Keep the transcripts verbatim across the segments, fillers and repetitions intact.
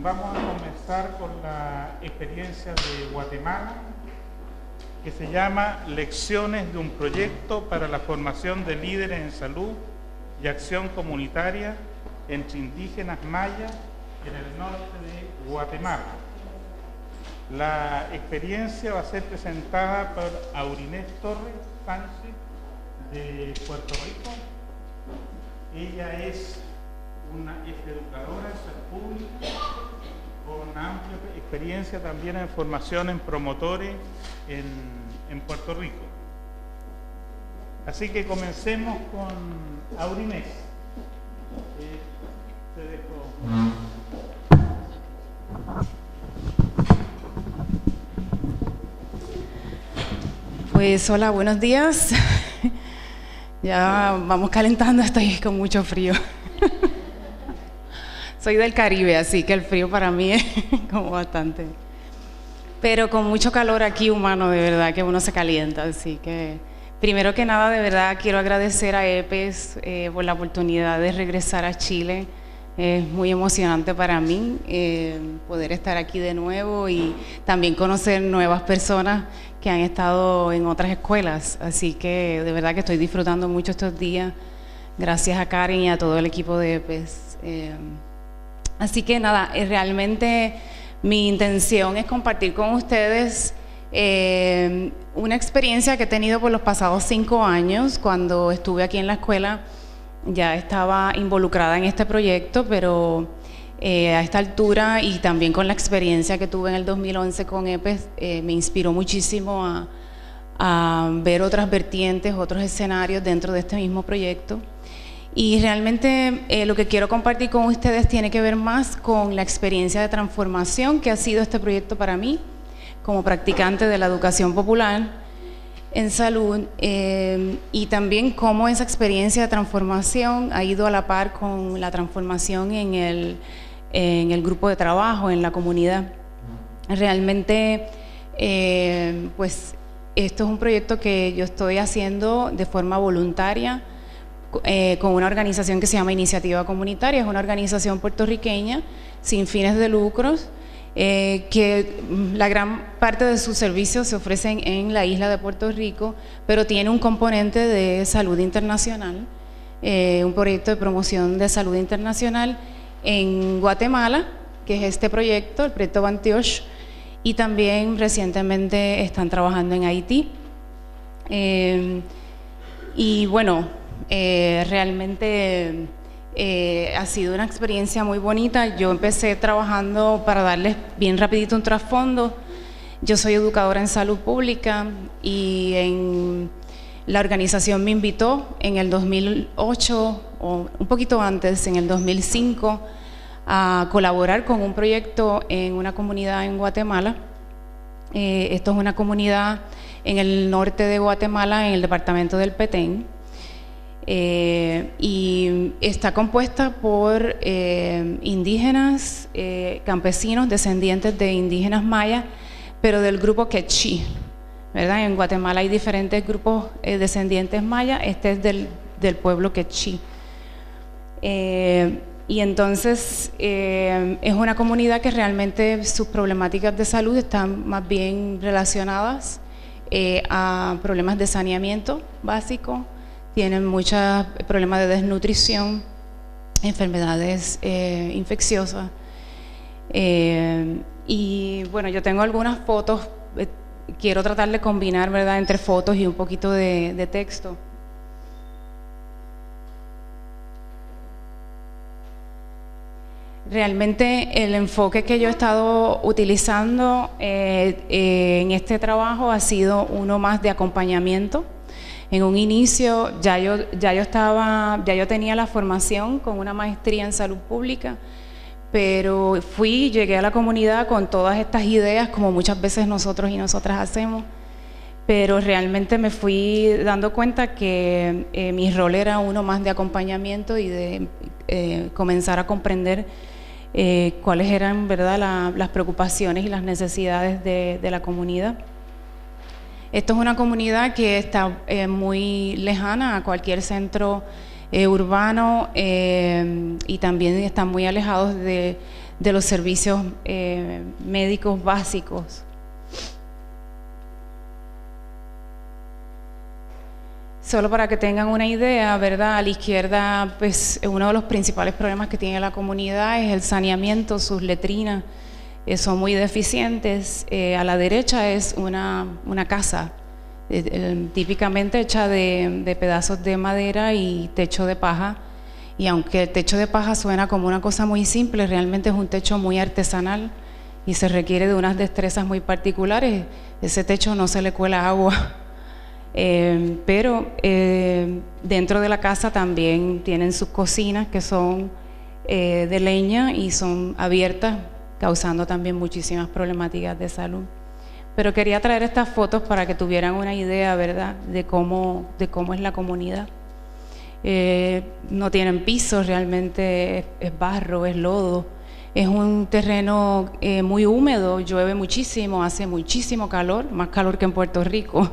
vamos a comenzar con la experiencia de Guatemala, que se llama Lecciones de un proyecto para la formación de líderes en salud y acción comunitaria entre indígenas mayas en el norte de Guatemala. La experiencia va a ser presentada por Aurinés Torres Sánchez de Puerto Rico. Ella es una es educadora en salud pública con amplia experiencia también en formación en promotores en, en Puerto Rico. Así que comencemos con Aurinés. Eh, te dejo. Pues hola, buenos días. Ya vamos calentando, estoy con mucho frío. Soy del Caribe, así que el frío para mí es como bastante. Pero con mucho calor aquí humano, de verdad, que uno se calienta. Así que, primero que nada, de verdad, quiero agradecer a EPES eh, por la oportunidad de regresar a Chile. Es muy emocionante para mí eh, poder estar aquí de nuevo y también conocer nuevas personas que han estado en otras escuelas. Así que, de verdad, que estoy disfrutando mucho estos días. Gracias a Karen y a todo el equipo de EPES. Eh, Así que nada, realmente mi intención es compartir con ustedes eh, una experiencia que he tenido por los pasados cinco años. Cuando estuve aquí en la escuela ya estaba involucrada en este proyecto, pero eh, a esta altura y también con la experiencia que tuve en el dos mil once con EPES, eh, me inspiró muchísimo a, a ver otras vertientes, otros escenarios dentro de este mismo proyecto. Y realmente eh, lo que quiero compartir con ustedes tiene que ver más con la experiencia de transformación que ha sido este proyecto para mí, como practicante de la educación popular en salud, eh, y también cómo esa experiencia de transformación ha ido a la par con la transformación en el, en el grupo de trabajo, en la comunidad. Realmente, eh, pues, esto es un proyecto que yo estoy haciendo de forma voluntaria, Eh, con una organización que se llama Iniciativa Comunitaria. Es una organización puertorriqueña sin fines de lucros, eh, que la gran parte de sus servicios se ofrecen en la isla de Puerto Rico, pero tiene un componente de salud internacional, eh, un proyecto de promoción de salud internacional en Guatemala, que es este proyecto, el proyecto Bantiosh, y también recientemente están trabajando en Haití. Eh, y bueno, Eh, realmente eh, ha sido una experiencia muy bonita. Yo empecé trabajando, para darles bien rapidito un trasfondo, yo soy educadora en salud pública y en la organización me invitó en el dos mil ocho o un poquito antes, en el dos mil cinco, a colaborar con un proyecto en una comunidad en Guatemala. Eh, esto es una comunidad en el norte de Guatemala, en el departamento del Petén. Eh, y está compuesta por eh, indígenas, eh, campesinos, descendientes de indígenas mayas, pero del grupo Quechí, ¿verdad? En Guatemala hay diferentes grupos eh, descendientes mayas, este es del, del pueblo Quechí. Eh, y entonces eh, es una comunidad que realmente sus problemáticas de salud están más bien relacionadas eh, a problemas de saneamiento básico. Tienen muchos problemas de desnutrición, enfermedades eh, infecciosas. Eh, y bueno, yo tengo algunas fotos, eh, quiero tratar de combinar, ¿verdad?, entre fotos y un poquito de, de texto. Realmente el enfoque que yo he estado utilizando eh, eh, en este trabajo ha sido uno más de acompañamiento. En un inicio ya yo, ya yo estaba, ya yo tenía la formación con una maestría en salud pública, pero fui, llegué a la comunidad con todas estas ideas, como muchas veces nosotros y nosotras hacemos, pero realmente me fui dando cuenta que eh, mi rol era uno más de acompañamiento y de eh, comenzar a comprender eh, cuáles eran, ¿verdad?, la, las preocupaciones y las necesidades de, de la comunidad. Esto es una comunidad que está eh, muy lejana a cualquier centro eh, urbano eh, y también están muy alejados de, de los servicios eh, médicos básicos. Solo para que tengan una idea, ¿verdad? A la izquierda, pues uno de los principales problemas que tiene la comunidad es el saneamiento, sus letrinas eh, son muy deficientes. Eh, a la derecha es una, una casa, eh, eh, típicamente hecha de, de pedazos de madera y techo de paja. Y aunque el techo de paja suena como una cosa muy simple, realmente es un techo muy artesanal y se requiere de unas destrezas muy particulares. Ese techo no se le cuela agua. Eh, pero eh, dentro de la casa también tienen sus cocinas que son eh, de leña y son abiertas, causando también muchísimas problemáticas de salud. Pero quería traer estas fotos para que tuvieran una idea, ¿verdad?, de cómo, de cómo es la comunidad. Eh, no tienen pisos, realmente es, es barro, es lodo. Es un terreno eh, muy húmedo, llueve muchísimo, hace muchísimo calor, más calor que en Puerto Rico.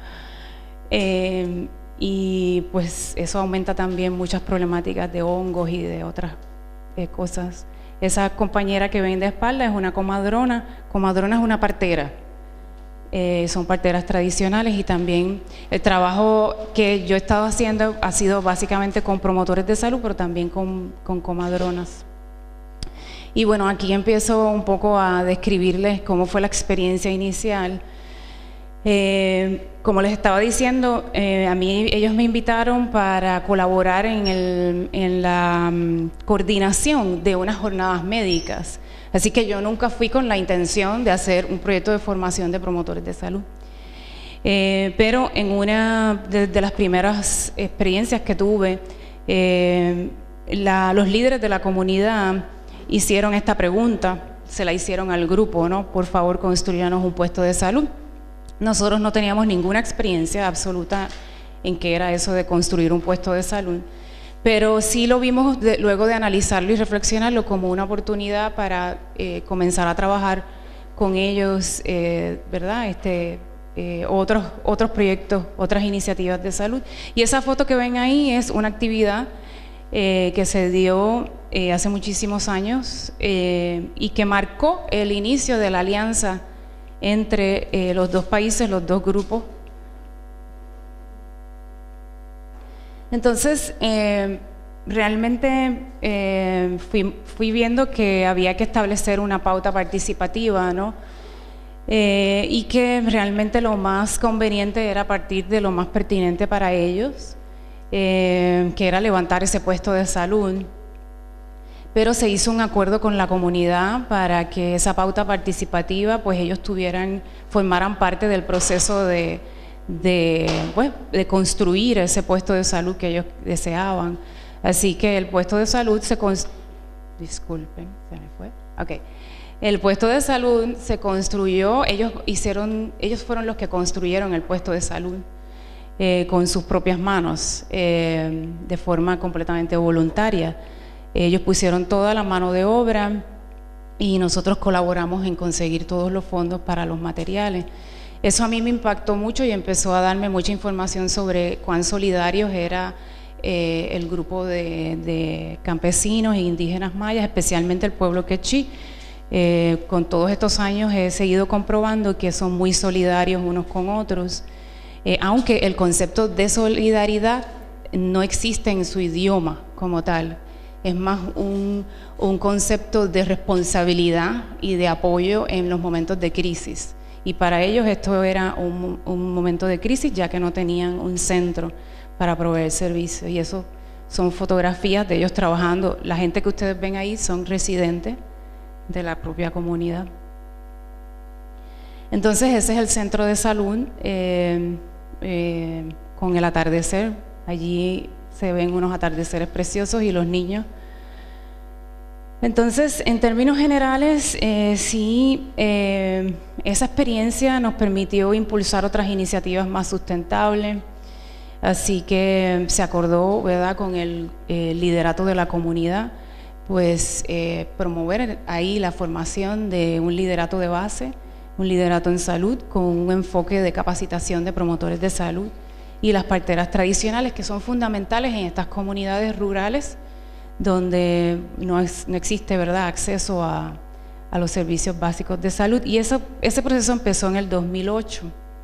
Eh, y pues eso aumenta también muchas problemáticas de hongos y de otras eh, cosas. Esa compañera que ven de espalda es una comadrona. Comadrona es una partera. Eh, son parteras tradicionales y también el trabajo que yo he estado haciendo ha sido básicamente con promotores de salud, pero también con, con comadronas. Y bueno, aquí empiezo un poco a describirles cómo fue la experiencia inicial. Eh, como les estaba diciendo, eh, a mí ellos me invitaron para colaborar en, el, en la um, coordinación de unas jornadas médicas. Así que yo nunca fui con la intención de hacer un proyecto de formación de promotores de salud. Eh, pero en una de, de las primeras experiencias que tuve, eh, la, los líderes de la comunidad hicieron esta pregunta, se la hicieron al grupo, ¿no? Por favor, construyanos un puesto de salud. Nosotros no teníamos ninguna experiencia absoluta en qué era eso de construir un puesto de salud, pero sí lo vimos de, luego de analizarlo y reflexionarlo como una oportunidad para eh, comenzar a trabajar con ellos, eh, ¿verdad? Este, eh, otros, otros proyectos, otras iniciativas de salud. Y esa foto que ven ahí es una actividad eh, que se dio eh, hace muchísimos años eh, y que marcó el inicio de la alianza entre eh, los dos países, los dos grupos. Entonces, eh, realmente eh, fui, fui viendo que había que establecer una pauta participativa, ¿no? Eh, y que realmente lo más conveniente era partir de lo más pertinente para ellos, eh, que era levantar ese puesto de salud. Pero se hizo un acuerdo con la comunidad para que esa pauta participativa, pues ellos tuvieran, formaran parte del proceso de, de, pues, de construir ese puesto de salud que ellos deseaban. Así que el puesto de salud se construyó, disculpen, se me fue, ok. El puesto de salud se construyó, ellos hicieron, ellos fueron los que construyeron el puesto de salud eh, con sus propias manos, eh, de forma completamente voluntaria. Ellos pusieron toda la mano de obra y nosotros colaboramos en conseguir todos los fondos para los materiales. Eso a mí me impactó mucho y empezó a darme mucha información sobre cuán solidarios era eh, el grupo de, de campesinos e indígenas mayas, especialmente el pueblo quechí. Eh, con todos estos años he seguido comprobando que son muy solidarios unos con otros, eh, aunque el concepto de solidaridad no existe en su idioma como tal. Es más un, un concepto de responsabilidad y de apoyo en los momentos de crisis. Y para ellos esto era un, un momento de crisis, ya que no tenían un centro para proveer servicios. Y eso son fotografías de ellos trabajando. La gente que ustedes ven ahí son residentes de la propia comunidad. Entonces ese es el centro de salud eh, eh, con el atardecer. Allí se ven unos atardeceres preciosos y los niños. Entonces, en términos generales, eh, sí, eh, esa experiencia nos permitió impulsar otras iniciativas más sustentables. Así que se acordó, ¿verdad?, con el eh, liderato de la comunidad, pues eh, promover ahí la formación de un liderato de base, un liderato en salud con un enfoque de capacitación de promotores de salud y las parteras tradicionales, que son fundamentales en estas comunidades rurales donde no, es, no existe, ¿verdad?, acceso a, a los servicios básicos de salud. Y eso, ese proceso empezó en el dos mil ocho.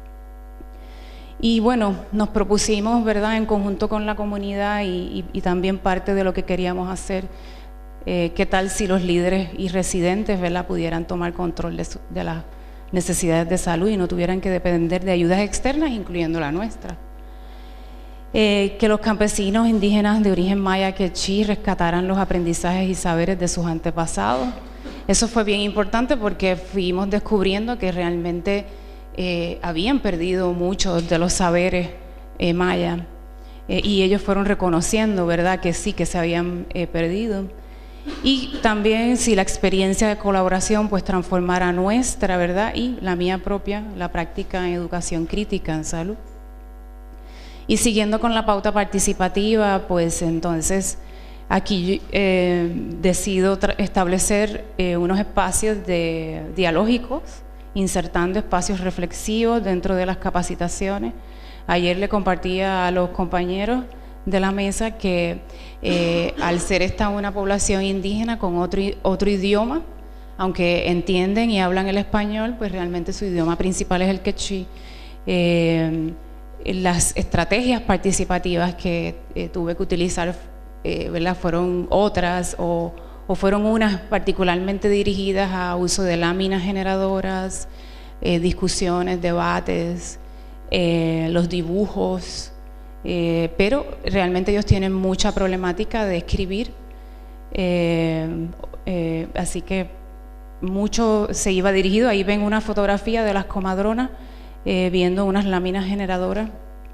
Y bueno, nos propusimos, ¿verdad?, en conjunto con la comunidad y, y, y también parte de lo que queríamos hacer, eh, qué tal si los líderes y residentes, ¿verdad?, pudieran tomar control de, su, de las necesidades de salud y no tuvieran que depender de ayudas externas, incluyendo la nuestra. Eh, que los campesinos indígenas de origen maya quechí rescataran los aprendizajes y saberes de sus antepasados. Eso fue bien importante porque fuimos descubriendo que realmente eh, habían perdido muchos de los saberes eh, maya eh, y ellos fueron reconociendo, ¿verdad?, que sí, que se habían eh, perdido. Y también si la experiencia de colaboración pues transformara nuestra, ¿verdad?, y la mía propia, la práctica en educación crítica en salud. Y siguiendo con la pauta participativa, pues entonces aquí eh, decido establecer eh, unos espacios de, dialógicos, insertando espacios reflexivos dentro de las capacitaciones. Ayer le compartía a los compañeros de la mesa que eh, al ser esta una población indígena con otro, otro idioma, aunque entienden y hablan el español, pues realmente su idioma principal es el quechí. Eh, las estrategias participativas que eh, tuve que utilizar, eh, ¿verdad?, fueron otras o, o fueron unas particularmente dirigidas a uso de láminas generadoras, eh, discusiones, debates, eh, los dibujos, eh, pero realmente ellos tienen mucha problemática de escribir, eh, eh, así que mucho se iba dirigido. Ahí ven una fotografía de las comadronas Eh, viendo unas láminas generadoras.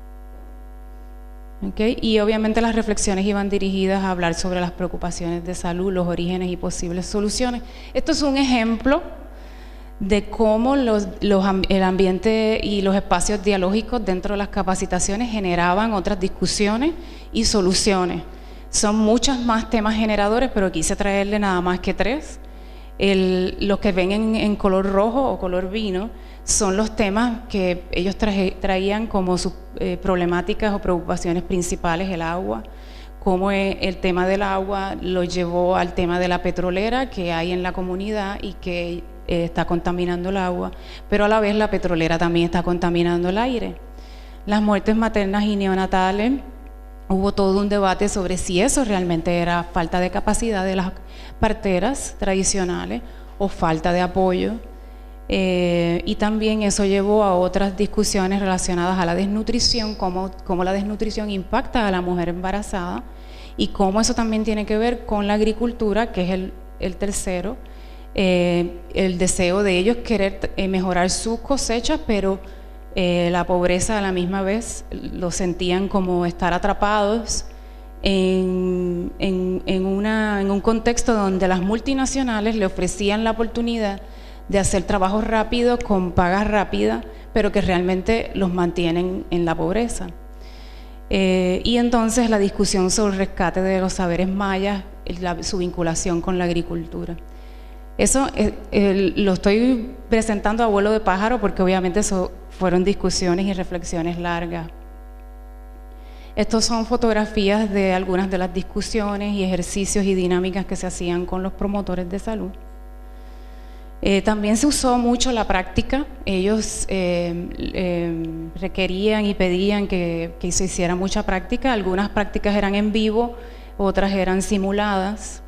¿Okay? Y obviamente las reflexiones iban dirigidas a hablar sobre las preocupaciones de salud, los orígenes y posibles soluciones. Esto es un ejemplo de cómo los, los, el ambiente y los espacios dialógicos dentro de las capacitaciones generaban otras discusiones y soluciones. Son muchos más temas generadores, pero quise traerle nada más que tres. El, los que ven en, en color rojo o color vino son los temas que ellos traje, traían como sus eh, problemáticas o preocupaciones principales: el agua, cómo el tema del agua lo llevó al tema de la petrolera que hay en la comunidad y que eh, está contaminando el agua, pero a la vez la petrolera también está contaminando el aire. Las muertes maternas y neonatales, hubo todo un debate sobre si eso realmente era falta de capacidad de las parteras tradicionales o falta de apoyo. Eh, y también eso llevó a otras discusiones relacionadas a la desnutrición, cómo, cómo la desnutrición impacta a la mujer embarazada y cómo eso también tiene que ver con la agricultura, que es el, el tercero, eh, el deseo de ellos querer eh, mejorar sus cosechas, pero eh, la pobreza a la misma vez lo sentían como estar atrapados en, en, en, una, en un contexto donde las multinacionales le ofrecían la oportunidad de hacer trabajos rápidos con pagas rápidas, pero que realmente los mantienen en la pobreza. Eh, y entonces la discusión sobre el rescate de los saberes mayas, la, su vinculación con la agricultura. Eso eh, eh, lo estoy presentando a vuelo de pájaro porque obviamente eso fueron discusiones y reflexiones largas. Estos son fotografías de algunas de las discusiones y ejercicios y dinámicas que se hacían con los promotores de salud. Eh, también se usó mucho la práctica. Ellos eh, eh, requerían y pedían que, que se hiciera mucha práctica. Algunas prácticas eran en vivo, otras eran simuladas.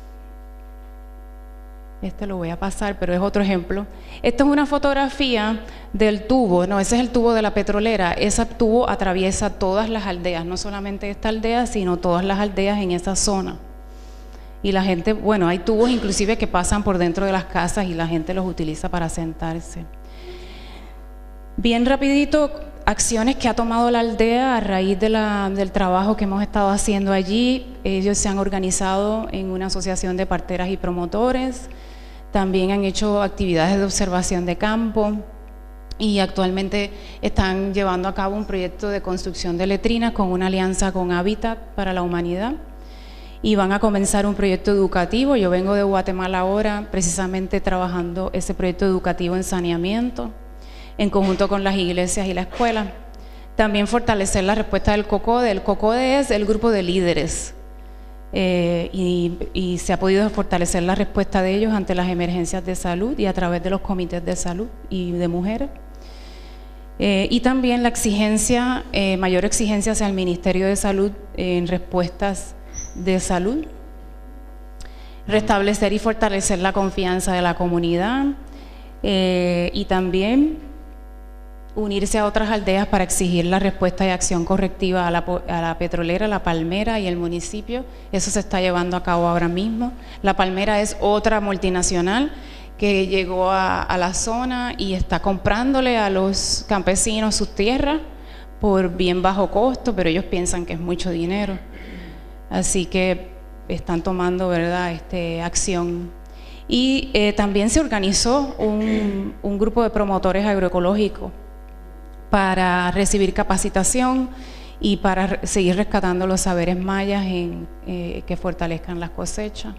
Este lo voy a pasar, pero es otro ejemplo. Esta es una fotografía del tubo, no, ese es el tubo de la petrolera. Ese tubo atraviesa todas las aldeas, no solamente esta aldea, sino todas las aldeas en esa zona. Y la gente, bueno, hay tubos inclusive que pasan por dentro de las casas y la gente los utiliza para sentarse. Bien rapidito, acciones que ha tomado la aldea a raíz de la, del trabajo que hemos estado haciendo allí. Ellos se han organizado en una asociación de parteras y promotores, también han hecho actividades de observación de campo y actualmente están llevando a cabo un proyecto de construcción de letrinas con una alianza con Hábitat para la Humanidad. Y van a comenzar un proyecto educativo. Yo vengo de Guatemala ahora, precisamente trabajando ese proyecto educativo en saneamiento, en conjunto con las iglesias y la escuela. También fortalecer la respuesta del COCODE. El COCODE es el grupo de líderes eh, y, y se ha podido fortalecer la respuesta de ellos ante las emergencias de salud y a través de los comités de salud y de mujeres. Eh, y también la exigencia, eh, mayor exigencia hacia el Ministerio de Salud en respuestas de salud. Restablecer y fortalecer la confianza de la comunidad eh, y también unirse a otras aldeas para exigir la respuesta y acción correctiva a la, a la petrolera, la Palmera y el municipio. Eso se está llevando a cabo ahora mismo. La Palmera es otra multinacional que llegó a, a la zona y está comprándole a los campesinos sus tierras por bien bajo costo, pero ellos piensan que es mucho dinero. Así que están tomando, ¿verdad?, este, acción. Y eh, también se organizó un, un grupo de promotores agroecológicos para recibir capacitación y para re seguir rescatando los saberes mayas en, eh, que fortalezcan las cosechas.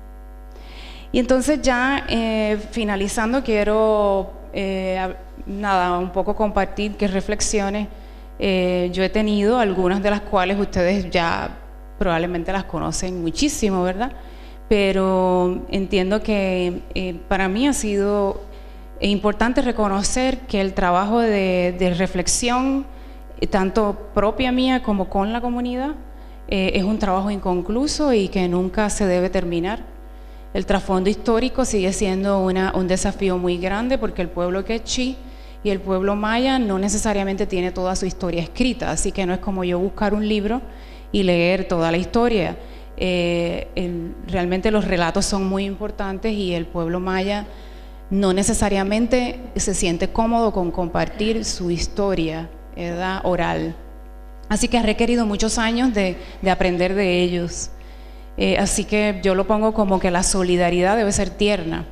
Y entonces ya eh, finalizando, quiero eh, nada, un poco compartir qué reflexiones eh, yo he tenido, algunas de las cuales ustedes ya probablemente las conocen muchísimo, ¿verdad? Pero entiendo que eh, para mí ha sido importante reconocer que el trabajo de, de reflexión, eh, tanto propia mía como con la comunidad, eh, es un trabajo inconcluso y que nunca se debe terminar. El trasfondo histórico sigue siendo una, un desafío muy grande porque el pueblo quechí y el pueblo maya no necesariamente tiene toda su historia escrita, así que no es como yo buscar un libro y leer toda la historia. Eh, el, realmente los relatos son muy importantes y el pueblo maya no necesariamente se siente cómodo con compartir su historia, ¿verdad?, oral. Así que ha requerido muchos años de, de aprender de ellos. Eh, así que yo lo pongo como que la solidaridad debe ser tierna,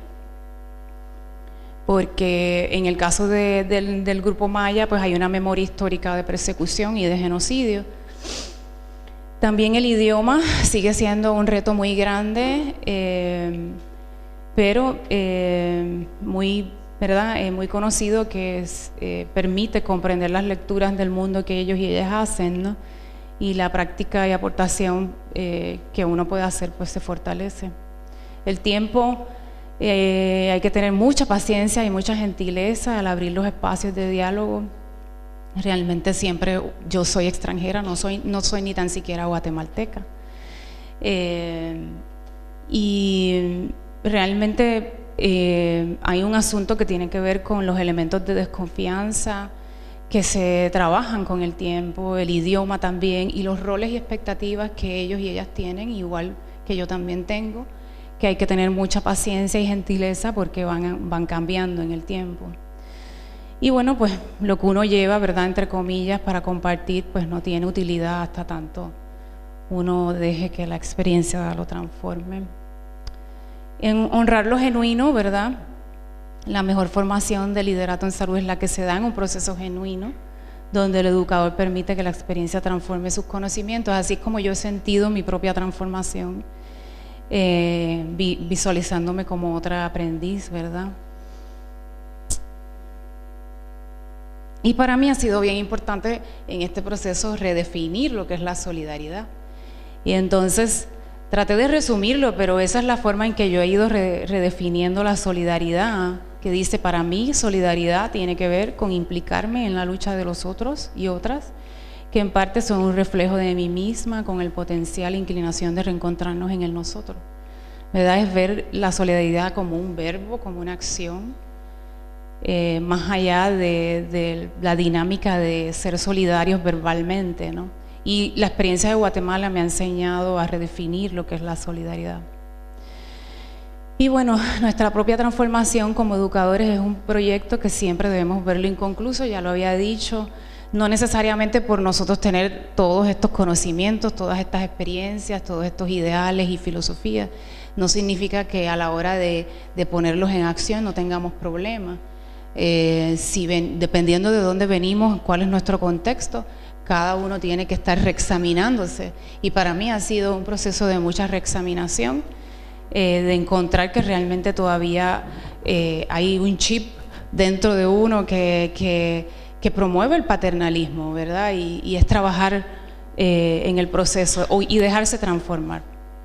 porque en el caso de, del, del grupo maya pues hay una memoria histórica de persecución y de genocidio. También el idioma sigue siendo un reto muy grande, eh, pero eh, muy, ¿verdad? Eh, muy conocido, que es, eh, permite comprender las lecturas del mundo que ellos y ellas hacen, ¿no? Y la práctica y aportación eh, que uno puede hacer pues se fortalece. El tiempo, eh, hay que tener mucha paciencia y mucha gentileza al abrir los espacios de diálogo. Realmente siempre yo soy extranjera, no soy, no soy ni tan siquiera guatemalteca. Eh, y realmente eh, hay un asunto que tiene que ver con los elementos de desconfianza que se trabajan con el tiempo, el idioma también, y los roles y expectativas que ellos y ellas tienen, igual que yo también tengo, que hay que tener mucha paciencia y gentileza porque van, van cambiando en el tiempo. Y bueno, pues lo que uno lleva, ¿verdad?, entre comillas, para compartir, pues no tiene utilidad hasta tanto uno deje que la experiencia lo transforme. En honrar lo genuino, ¿verdad?, la mejor formación de liderato en salud es la que se da en un proceso genuino, donde el educador permite que la experiencia transforme sus conocimientos, así como yo he sentido mi propia transformación, eh, vi, visualizándome como otra aprendiz, ¿verdad? Y para mí ha sido bien importante en este proceso redefinir lo que es la solidaridad. Y entonces traté de resumirlo, pero esa es la forma en que yo he ido re, redefiniendo la solidaridad, que dice, para mí solidaridad tiene que ver con implicarme en la lucha de los otros y otras, que en parte son un reflejo de mí misma, con el potencial e inclinación de reencontrarnos en el nosotros. ¿Verdad? Es ver la solidaridad como un verbo, como una acción, eh, más allá de, de la dinámica de ser solidarios verbalmente, ¿no? Y la experiencia de Guatemala me ha enseñado a redefinir lo que es la solidaridad. Y bueno, nuestra propia transformación como educadores es un proyecto que siempre debemos verlo inconcluso, ya lo había dicho, no necesariamente por nosotros tener todos estos conocimientos, todas estas experiencias, todos estos ideales y filosofías, no significa que a la hora de, de ponerlos en acción no tengamos problemas. Eh, si ven, dependiendo de dónde venimos, cuál es nuestro contexto, cada uno tiene que estar reexaminándose, y para mí ha sido un proceso de mucha reexaminación, eh, de encontrar que realmente todavía eh, hay un chip dentro de uno que, que, que promueve el paternalismo, ¿verdad? Y, y es trabajar eh, en el proceso y dejarse transformar.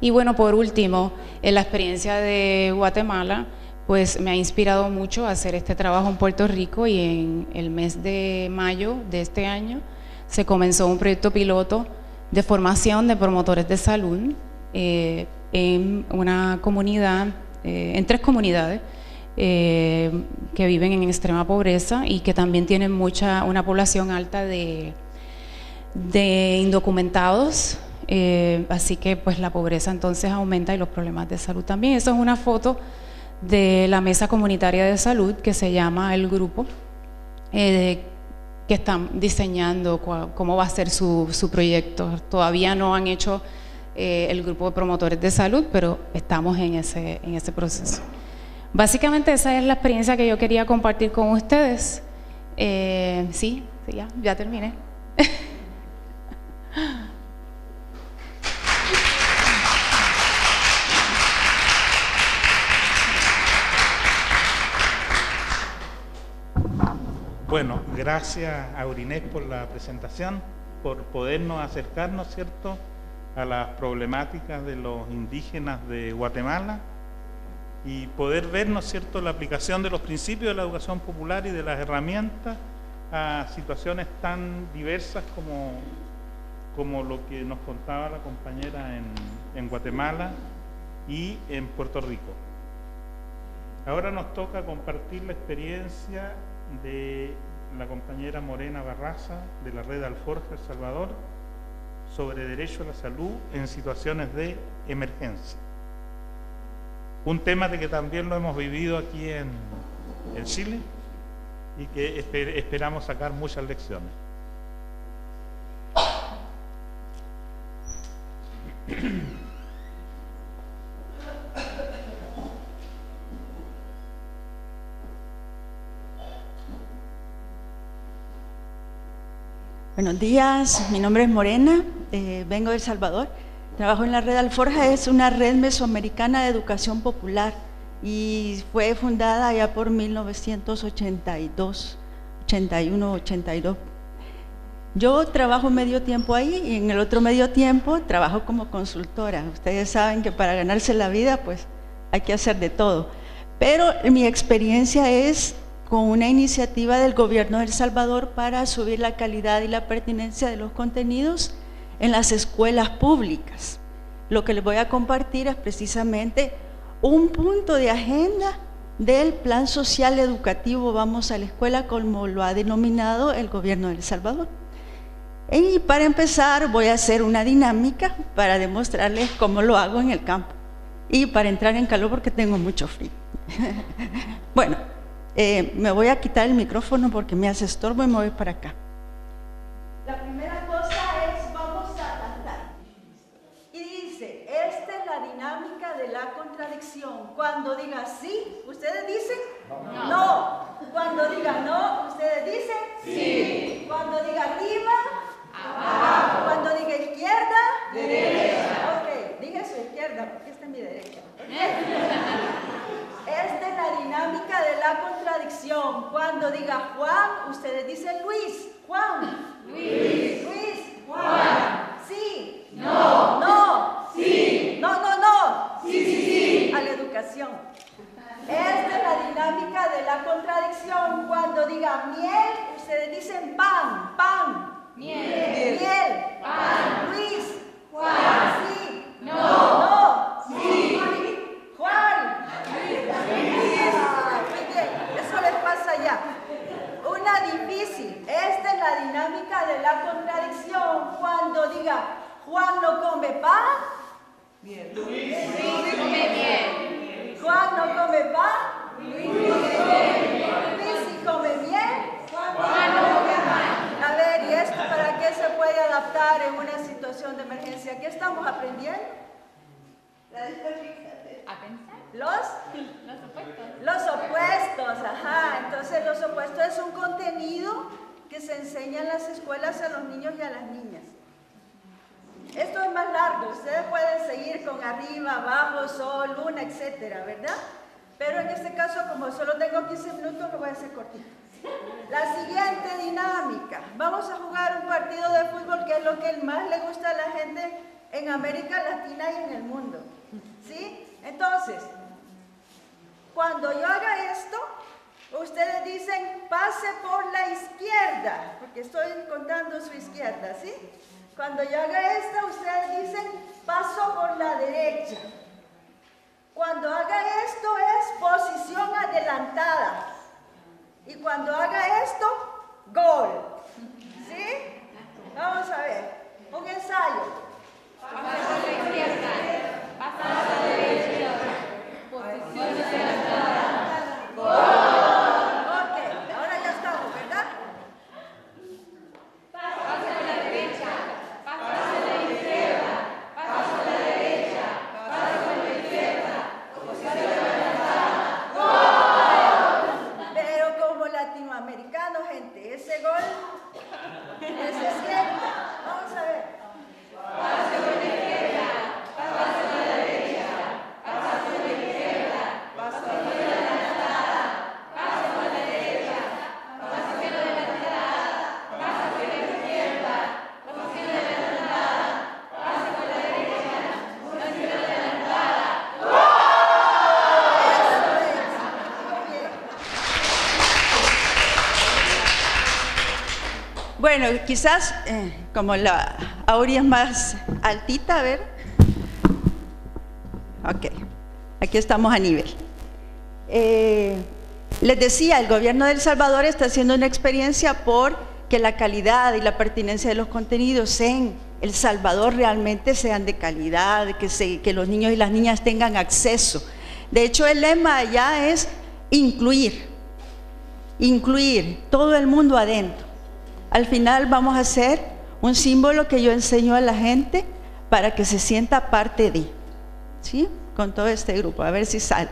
Y bueno, por último, en la experiencia de Guatemala, pues me ha inspirado mucho a hacer este trabajo en Puerto Rico, y en el mes de mayo de este año se comenzó un proyecto piloto de formación de promotores de salud eh, en una comunidad, eh, en tres comunidades eh, que viven en extrema pobreza y que también tienen mucha, una población alta de, de indocumentados. Eh, así que pues la pobreza entonces aumenta y los problemas de salud también. Eso es una foto de la mesa comunitaria de salud que se llama el grupo, eh, que están diseñando cuál, cómo va a ser su, su proyecto. Todavía no han hecho eh, el grupo de promotores de salud, pero estamos en ese, en ese proceso. Básicamente esa es la experiencia que yo quería compartir con ustedes. Eh, sí, sí, ya, ya terminé. Bueno, gracias a Aurinés por la presentación, por podernos acercarnos, ¿cierto?, a las problemáticas de los indígenas de Guatemala y poder ver, ¿no es cierto?, la aplicación de los principios de la educación popular y de las herramientas a situaciones tan diversas como, como lo que nos contaba la compañera en, en Guatemala y en Puerto Rico. Ahora nos toca compartir la experiencia de la compañera Morena Barraza de la Red Alforja El Salvador sobre derecho a la salud en situaciones de emergencia. Un tema de que también lo hemos vivido aquí en, en Chile y que esper, esperamos sacar muchas lecciones. Buenos días, mi nombre es Morena, eh, vengo de El Salvador, trabajo en la Red Alforja, es una red mesoamericana de educación popular y fue fundada ya por mil novecientos ochenta y dos, ochenta y uno, ochenta y dos. Yo trabajo medio tiempo ahí y en el otro medio tiempo trabajo como consultora. Ustedes saben que para ganarse la vida pues hay que hacer de todo, pero mi experiencia es con una iniciativa del gobierno de El Salvador para subir la calidad y la pertinencia de los contenidos en las escuelas públicas. Lo que les voy a compartir es precisamente un punto de agenda del Plan Social Educativo Vamos a la Escuela, como lo ha denominado el gobierno de El Salvador. Y para empezar voy a hacer una dinámica para demostrarles cómo lo hago en el campo y para entrar en calor porque tengo mucho frío. Bueno, Eh, me voy a quitar el micrófono porque me hace estorbo y me voy para acá. La primera cosa es, vamos a cantar. Y dice, esta es la dinámica de la contradicción. Cuando diga sí, ¿ustedes dicen? No. No. Cuando diga no, ¿ustedes dicen? Sí. Cuando diga arriba, abajo. Cuando diga izquierda, derecha. Ok, diga su izquierda porque esta es mi derecha. Esta es la dinámica de la contradicción. Cuando diga Juan, ustedes dicen Luis. Juan. Luis. Luis. Juan. Sí. No. No. Sí. No, no, no. Sí, sí, sí. A la educación. Esta es la dinámica de la contradicción. Cuando diga miel, ustedes dicen pan. Pan. Miel. Miel. Pan. Luis. Juan. Sí. No. No. Sí. Juan. Muy bien, eso les pasa ya. Una difícil. Esta es la dinámica de la contradicción. Cuando diga Juan no come pan, bien. Luis come bien. Juan no come pan, Luis come miel, Juan no come pan. A ver, ¿y esto para qué se puede adaptar en una situación de emergencia? ¿Qué estamos aprendiendo? ¿A pensar? ¿Los? Los opuestos. Los opuestos, ajá. Entonces, los opuestos es un contenido que se enseña en las escuelas a los niños y a las niñas. Esto es más largo. Ustedes pueden seguir con arriba, abajo, sol, luna, etcétera, ¿verdad? Pero en este caso, como solo tengo quince minutos, lo voy a hacer cortito. La siguiente dinámica. Vamos a jugar un partido de fútbol, que es lo que más le gusta a la gente en América Latina y en el mundo. ¿Sí? Entonces, cuando yo haga esto, ustedes dicen, pase por la izquierda, porque estoy contando su izquierda, ¿sí? Cuando yo haga esto, ustedes dicen, paso por la derecha. Cuando haga esto es posición adelantada. Y cuando haga esto, gol. ¿Sí? Vamos a ver. Un ensayo. Pasa por la izquierda. Pasa por la derecha. Posición adelantada. Gol. Ok, ahora ya estamos, ¿verdad? Pasa por la derecha. Pasa por la izquierda. Pasa por la derecha. Pasa por la izquierda. Posición adelantada. Gol. Pero como latinoamericano, gente, ese gol necesita. Vamos a ver. Pasa por la izquierda. Pasa por la derecha. Pasa por la izquierda. Pasa por la adelantada. Pasa por la derecha. Pasa por la adelantada. Pasa por la izquierda. Posición adelantada. Pasa por la derecha. Posición adelantada. Bueno, quizás, eh, como la Auri es más altita, a ver. Ok, aquí estamos a nivel. Eh, les decía, el gobierno de El Salvador está haciendo una experiencia por que la calidad y la pertinencia de los contenidos en El Salvador realmente sean de calidad, que, se, que los niños y las niñas tengan acceso. De hecho, el lema allá es incluir, incluir todo el mundo adentro. Al final vamos a hacer un símbolo que yo enseño a la gente para que se sienta parte de, ¿sí? Con todo este grupo, a ver si sale.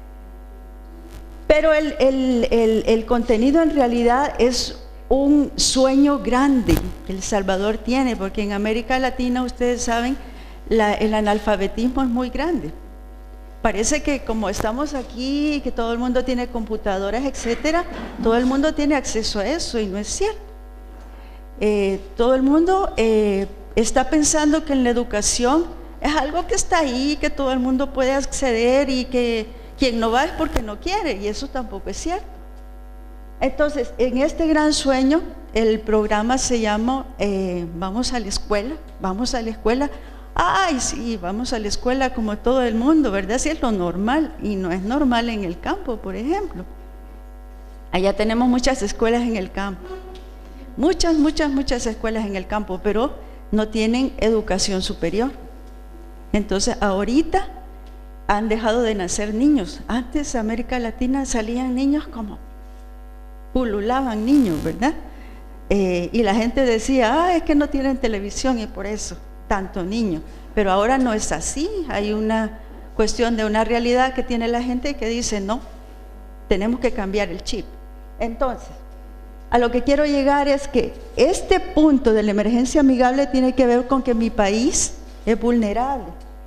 Pero el, el, el, el contenido en realidad es un sueño grande que El Salvador tiene, porque en América Latina, ustedes saben, la, el analfabetismo es muy grande. Parece que como estamos aquí, que todo el mundo tiene computadoras, etcétera, todo el mundo tiene acceso a eso, y no es cierto. Eh, todo el mundo eh, está pensando que en la educación es algo que está ahí, que todo el mundo puede acceder y que quien no va es porque no quiere, y eso tampoco es cierto. Entonces, en este gran sueño, el programa se llama eh, Vamos a la escuela, vamos a la escuela. Ay, sí, vamos a la escuela como todo el mundo, ¿verdad? Sí, es lo normal, y no es normal en el campo, por ejemplo. Allá tenemos muchas escuelas en el campo. Muchas, muchas, muchas escuelas en el campo, pero no tienen educación superior. Entonces, ahorita han dejado de nacer niños. Antes, en América Latina salían niños como pululaban niños, ¿verdad? Eh, y la gente decía, ah, es que no tienen televisión y por eso tanto niño. Pero ahora no es así. Hay una cuestión de una realidad que tiene la gente que dice, no, tenemos que cambiar el chip. Entonces, a lo que quiero llegar es que este punto de la emergencia amigable tiene que ver con que mi país es vulnerable.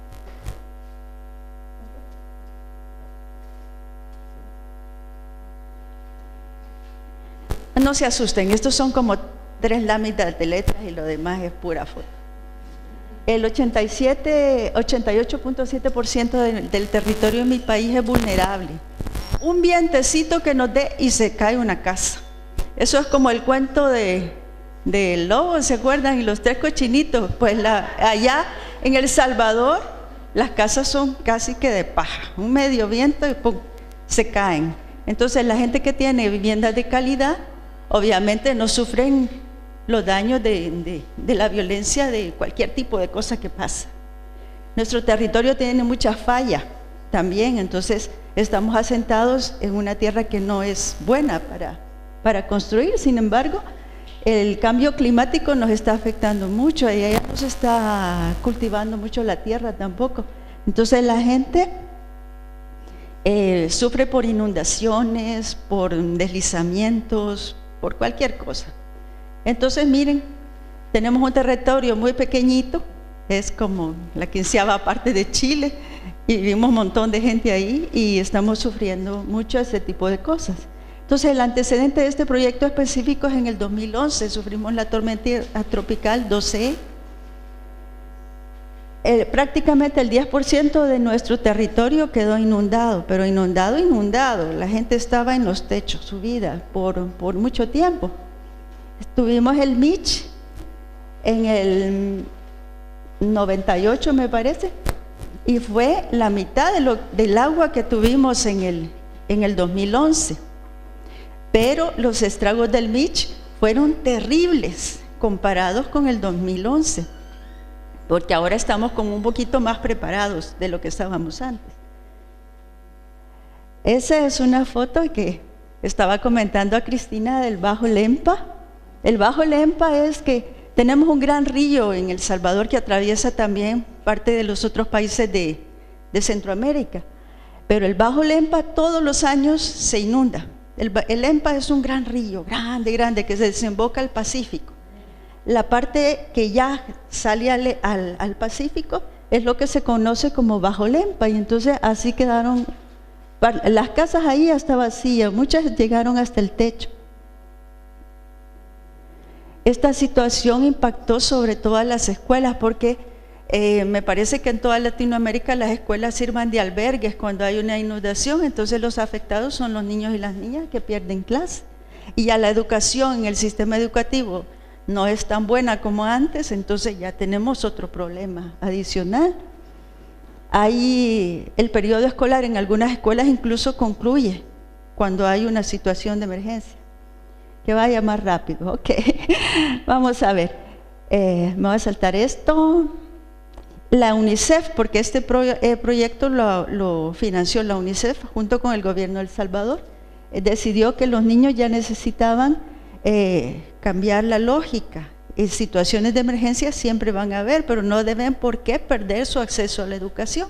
No se asusten, estos son como tres láminas de letras y lo demás es pura foto. El ochenta y siete, ochenta y ocho punto siete por ciento de, del territorio de mi país es vulnerable. Un vientecito que nos dé y se cae una casa. Eso es como el cuento de, de lobo, ¿se acuerdan? Y los tres cochinitos. Pues la, allá en El Salvador las casas son casi que de paja, un medio viento y pum, se caen. Entonces la gente que tiene viviendas de calidad obviamente no sufren los daños de, de, de la violencia, de cualquier tipo de cosa que pasa. Nuestro territorio tiene muchas fallas también, entonces estamos asentados en una tierra que no es buena para, para construir. Sin embargo, el cambio climático nos está afectando mucho y allá no se está cultivando mucho la tierra tampoco. Entonces la gente eh, sufre por inundaciones, por deslizamientos, por cualquier cosa. Entonces miren, tenemos un territorio muy pequeñito, es como la quinceava parte de Chile, y vivimos un montón de gente ahí y estamos sufriendo mucho ese tipo de cosas. Entonces el antecedente de este proyecto específico es en el dos mil once, sufrimos la tormenta tropical doce E, el, prácticamente el diez por ciento de nuestro territorio quedó inundado, pero inundado, inundado. La gente estaba en los techos, subida por, por mucho tiempo. Tuvimos el Mitch en el noventa y ocho, me parece, y fue la mitad de lo, del agua que tuvimos en el, en el dos mil once. Pero los estragos del Mitch fueron terribles comparados con el dos mil once, porque ahora estamos como un poquito más preparados de lo que estábamos antes. Esa es una foto que estaba comentando a Cristina del Bajo Lempa. El Bajo Lempa es que tenemos un gran río en El Salvador que atraviesa también parte de los otros países de, de Centroamérica, pero el Bajo Lempa todos los años se inunda. El, el Lempa es un gran río, grande, grande, que se desemboca al Pacífico. La parte que ya sale al, al, al Pacífico es lo que se conoce como Bajo Lempa, y entonces así quedaron, las casas ahí hasta vacías, muchas llegaron hasta el techo. Esta situación impactó sobre todas las escuelas porque eh, me parece que en toda Latinoamérica las escuelas sirvan de albergues cuando hay una inundación, entonces los afectados son los niños y las niñas que pierden clase. Y ya la educación en el sistema educativo no es tan buena como antes, entonces ya tenemos otro problema adicional. Ahí el periodo escolar en algunas escuelas incluso concluye cuando hay una situación de emergencia. Que vaya más rápido, ok. Vamos a ver, eh, me voy a saltar esto. La UNICEF, porque este pro, eh, proyecto lo, lo financió la UNICEF junto con el gobierno de El Salvador, eh, decidió que los niños ya necesitaban eh, cambiar la lógica. En situaciones de emergencia siempre van a haber, pero no deben por qué perder su acceso a la educación.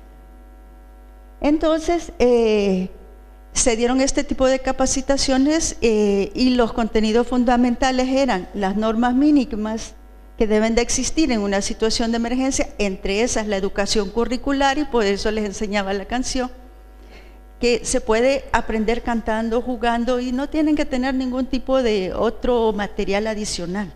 Entonces, eh, se dieron este tipo de capacitaciones eh, y los contenidos fundamentales eran las normas mínimas que deben de existir en una situación de emergencia, entre esas la educación curricular, y por eso les enseñaba la canción, que se puede aprender cantando, jugando, y no tienen que tener ningún tipo de otro material adicional.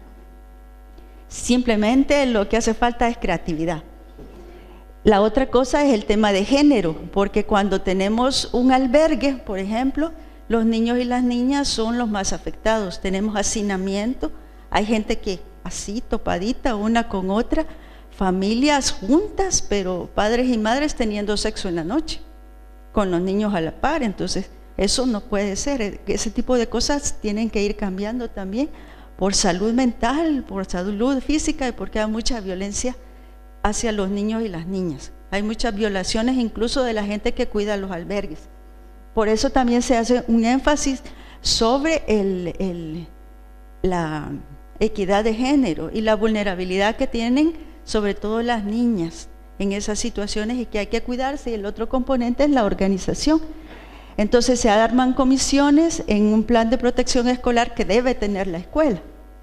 Simplemente lo que hace falta es creatividad. La otra cosa es el tema de género, porque cuando tenemos un albergue, por ejemplo, los niños y las niñas son los más afectados. Tenemos hacinamiento, hay gente que así topadita una con otra, familias juntas, pero padres y madres teniendo sexo en la noche, con los niños a la par. Entonces eso no puede ser. Ese tipo de cosas tienen que ir cambiando también por salud mental, por salud física, y porque hay mucha violencia hacia los niños y las niñas. Hay muchas violaciones incluso de la gente que cuida los albergues. Por eso también se hace un énfasis sobre el, el, la equidad de género y la vulnerabilidad que tienen sobre todo las niñas en esas situaciones, y que hay que cuidarse. Y el otro componente es la organización. Entonces se arman comisiones en un plan de protección escolar que debe tener la escuela.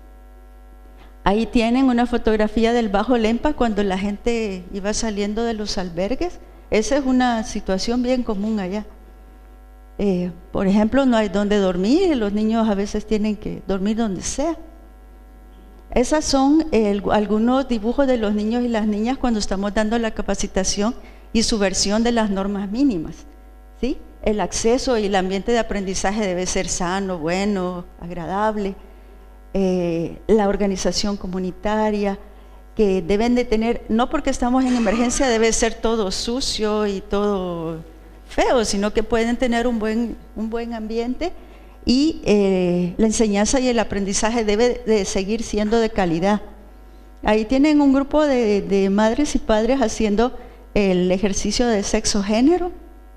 Ahí tienen una fotografía del Bajo Lempa cuando la gente iba saliendo de los albergues. Esa es una situación bien común allá. Eh, por ejemplo, no hay donde dormir, y los niños a veces tienen que dormir donde sea. Esas son eh, algunos dibujos de los niños y las niñas cuando estamos dando la capacitación y su versión de las normas mínimas, ¿sí? El acceso y el ambiente de aprendizaje debe ser sano, bueno, agradable. Eh, la organización comunitaria, que deben de tener, no porque estamos en emergencia debe ser todo sucio y todo feo, sino que pueden tener un buen, un buen ambiente, y eh, la enseñanza y el aprendizaje debe de seguir siendo de calidad. Ahí tienen un grupo de, de madres y padres haciendo el ejercicio de sexo-género.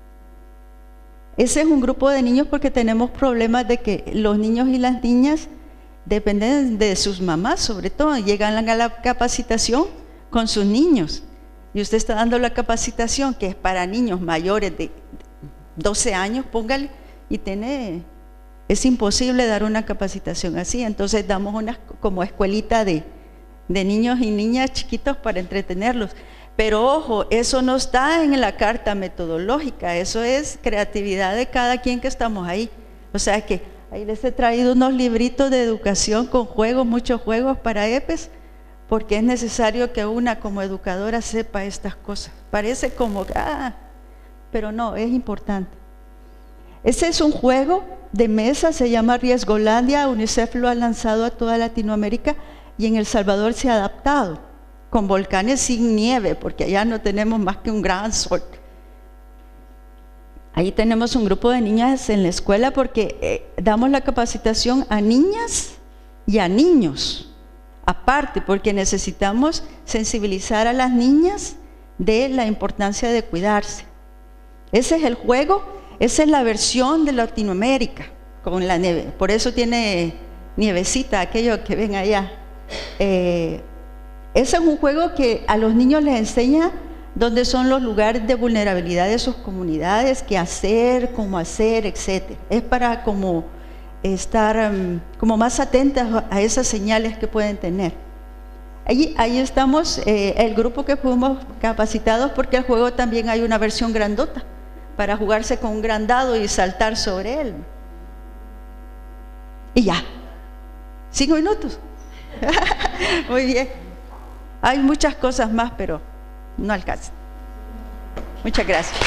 Ese es un grupo de niños porque tenemos problemas de que los niños y las niñas dependen de sus mamás, sobre todo, llegan a la capacitación con sus niños, y usted está dando la capacitación que es para niños mayores de doce años, póngale, y tiene, es imposible dar una capacitación así. Entonces damos una como escuelita de, de niños y niñas chiquitos para entretenerlos. Pero ojo, eso no está en la carta metodológica, eso es creatividad de cada quien que estamos ahí. O sea que ahí les he traído unos libritos de educación con juegos, muchos juegos para E P E S, porque es necesario que una como educadora sepa estas cosas. Parece como, ah, pero no, es importante. Ese es un juego de mesa, se llama Riesgolandia. UNICEF lo ha lanzado a toda Latinoamérica y en El Salvador se ha adaptado, con volcanes sin nieve, porque allá no tenemos más que un gran sol. Ahí tenemos un grupo de niñas en la escuela porque eh, damos la capacitación a niñas y a niños, aparte, porque necesitamos sensibilizar a las niñas de la importancia de cuidarse. Ese es el juego, esa es la versión de Latinoamérica, con la nieve. Por eso tiene nievecita, aquello que ven allá. Eh, ese es un juego que a los niños les enseña dónde son los lugares de vulnerabilidad de sus comunidades, qué hacer, cómo hacer, etcétera. Es para como estar um, como más atentas a esas señales que pueden tener. Ahí, ahí estamos, eh, el grupo que fuimos capacitados, porque el juego también hay una versión grandota, para jugarse con un gran dado y saltar sobre él. Y ya, cinco minutos. Muy bien. Hay muchas cosas más, pero no alcanza. Muchas gracias.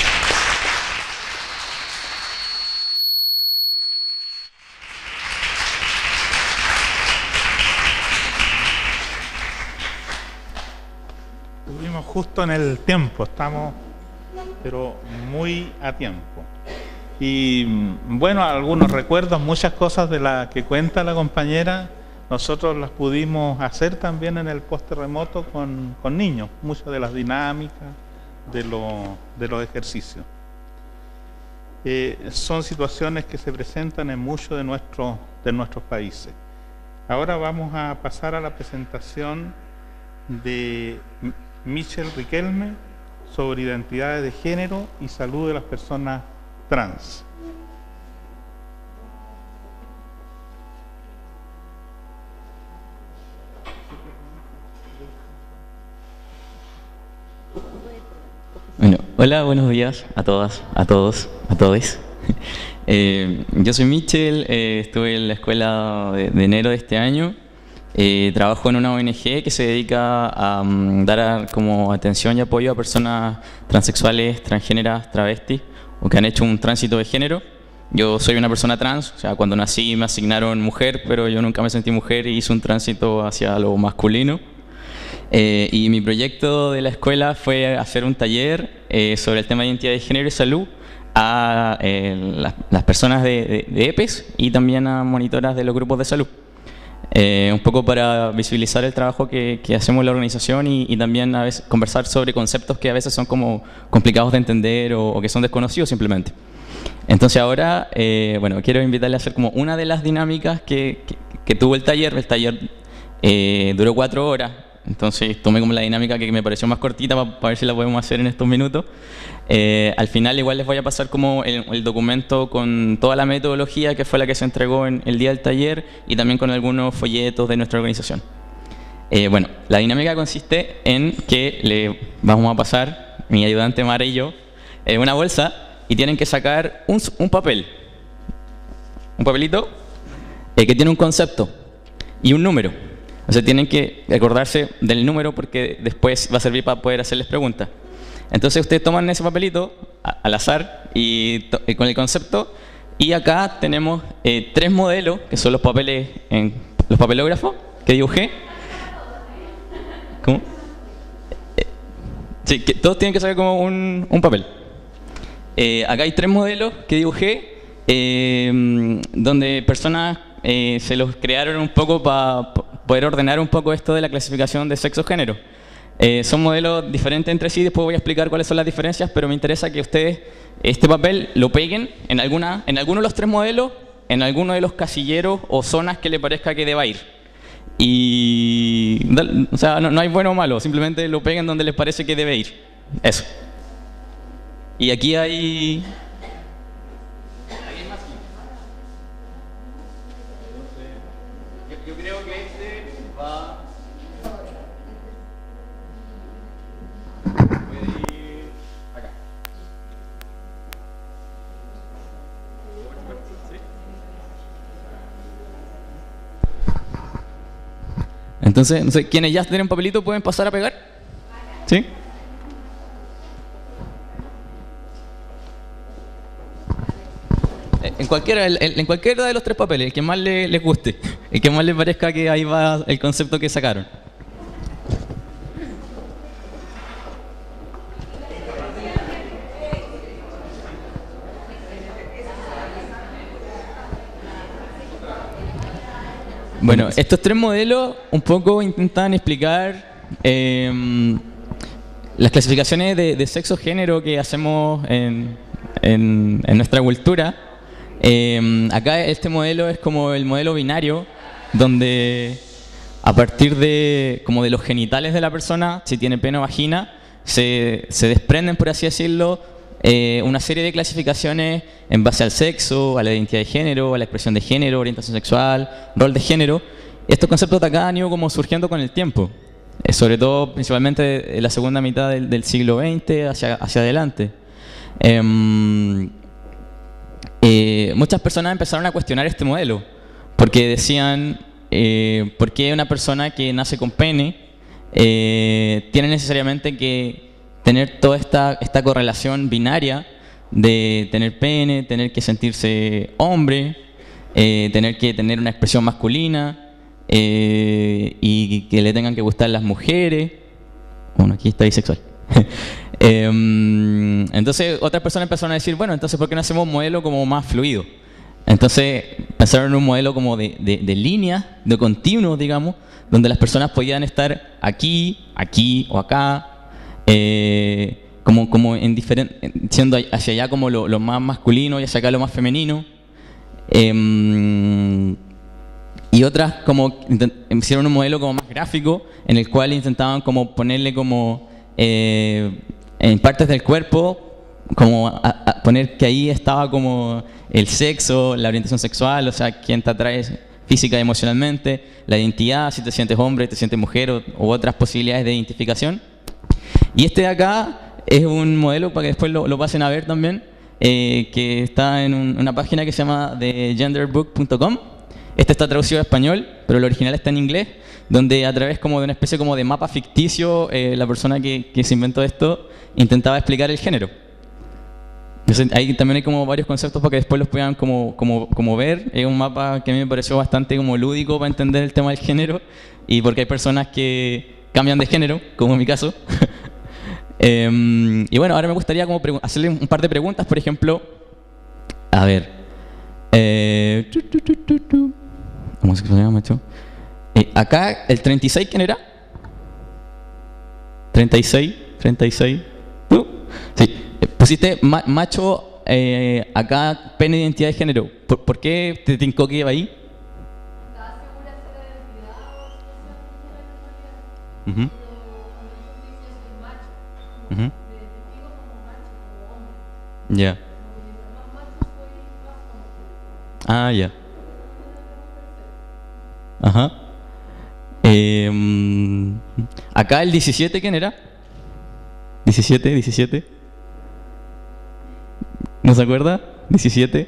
Estuvimos justo en el tiempo, estamos pero muy a tiempo. Y bueno, algunos recuerdos, muchas cosas de las que cuenta la compañera, nosotros las pudimos hacer también en el post-terremoto con, con niños, muchas de las dinámicas, de, lo, de los ejercicios. Eh, son situaciones que se presentan en muchos de, nuestro, de nuestros países. Ahora vamos a pasar a la presentación de Michelle Riquelme sobre identidades de género y salud de las personas trans. Bueno, hola, buenos días a todas, a todos, a todos. Eh, yo soy Michelle, eh, estuve en la escuela de, de enero de este año. Eh, trabajo en una O N G que se dedica a um, dar a, como atención y apoyo a personas transexuales, transgéneras, travestis o que han hecho un tránsito de género. Yo soy una persona trans, o sea, cuando nací me asignaron mujer, pero yo nunca me sentí mujer y hice un tránsito hacia lo masculino. Eh, y mi proyecto de la escuela fue hacer un taller eh, sobre el tema de identidad de género y salud a eh, las, las personas de, de, de E P E S y también a monitoras de los grupos de salud. Eh, un poco para visibilizar el trabajo que, que hacemos en la organización y, y también a veces conversar sobre conceptos que a veces son como complicados de entender o, o que son desconocidos simplemente. Entonces ahora, eh, bueno, quiero invitarle a hacer como una de las dinámicas que, que, que tuvo el taller. El taller eh, duró cuatro horas. Entonces tomé como la dinámica que me pareció más cortita para, para ver si la podemos hacer en estos minutos. Eh, al final igual les voy a pasar como el, el documento con toda la metodología que fue la que se entregó en el día del taller y también con algunos folletos de nuestra organización. Eh, bueno, la dinámica consiste en que le vamos a pasar, mi ayudante Mara y yo, eh, una bolsa y tienen que sacar un, un papel, un papelito eh, que tiene un concepto y un número. O sea, tienen que acordarse del número porque después va a servir para poder hacerles preguntas. Entonces ustedes toman ese papelito a, al azar y, y con el concepto, y acá tenemos eh, tres modelos que son los papeles, en, los papelógrafos que dibujé. ¿Cómo? Eh, sí, que todos tienen que sacar como un, un papel. Eh, acá hay tres modelos que dibujé eh, donde personas eh, se los crearon un poco para poder ordenar un poco esto de la clasificación de sexo-género. Eh, son modelos diferentes entre sí, después voy a explicar cuáles son las diferencias, pero me interesa que ustedes este papel lo peguen en, alguna, en alguno de los tres modelos, en alguno de los casilleros o zonas que le parezca que deba ir. Y, o sea, no, no hay bueno o malo, simplemente lo peguen donde les parece que debe ir. Eso. Y aquí hay... Yo creo que este va... Puede ir acá. Entonces, no sé, quienes ya tienen papelito pueden pasar a pegar. ¿Sí? En cualquiera, en cualquiera de los tres papeles, el que más le, les guste, el que más les parezca que ahí va el concepto que sacaron. Bueno, estos tres modelos un poco intentan explicar eh, las clasificaciones de, de sexo-género que hacemos en, en, en nuestra cultura. Eh, acá este modelo es como el modelo binario, donde a partir de, como de los genitales de la persona, si tiene pene o vagina, se, se desprenden, por así decirlo, eh, una serie de clasificaciones en base al sexo, a la identidad de género, a la expresión de género, orientación sexual, rol de género. Estos conceptos de acá han ido como surgiendo con el tiempo, eh, sobre todo principalmente en la segunda mitad del, del siglo veinte hacia, hacia adelante. Eh, eh, muchas personas empezaron a cuestionar este modelo, porque decían, eh, ¿por qué una persona que nace con pene eh, tiene necesariamente que tener toda esta, esta correlación binaria de tener pene, tener que sentirse hombre, eh, tener que tener una expresión masculina eh, y que le tengan que gustar las mujeres? Bueno, aquí está bisexual. eh, entonces otras personas empezaron a decir, bueno, entonces ¿por qué no hacemos un modelo como más fluido? Entonces pensaron en un modelo como de, de, de líneas, de continuo, digamos, donde las personas podían estar aquí, aquí o acá, eh, como, como en diferente, siendo hacia allá como lo, lo más masculino y hacia acá lo más femenino. Eh, y otras como hicieron un modelo como más gráfico, en el cual intentaban como ponerle como eh, en partes del cuerpo, como a, a poner que ahí estaba como el sexo, la orientación sexual, o sea, quién te atrae física y emocionalmente, la identidad, si te sientes hombre, te sientes mujer, o, u otras posibilidades de identificación. Y este de acá es un modelo para que después lo, lo pasen a ver también, eh, que está en un, una página que se llama the genderbook punto com. Este está traducido a español, pero el original está en inglés, donde a través como de una especie como de mapa ficticio, eh, la persona que, que se inventó esto intentaba explicar el género. Entonces, ahí también hay como varios conceptos para que después los puedan como, como, como ver. Es un mapa que a mí me pareció bastante como lúdico para entender el tema del género, y porque hay personas que cambian de género, como en mi caso. eh, y bueno, ahora me gustaría como hacerle un par de preguntas, por ejemplo, a ver, eh, tu, tu, tu, tu, tu. homosexualidad, macho. Eh, acá, el treinta y seis, ¿quién era? treinta y seis, treinta y seis. ¿Tú? Sí. Pusiste ma macho, eh, acá pene de identidad de género. ¿Por, ¿por qué te tincó que iba ahí? ¿Estás segura de la identidad o situación de la personalidad? Uh -huh. Pero cuando yo soy macho, Uh -huh. me identifico como macho, como hombre. Ya. Yeah. Mientras más macho soy, más hombre. Ah, ya. Yeah. Ajá. Eh, acá el diecisiete, ¿quién era? diecisiete, diecisiete. ¿No se acuerda? diecisiete.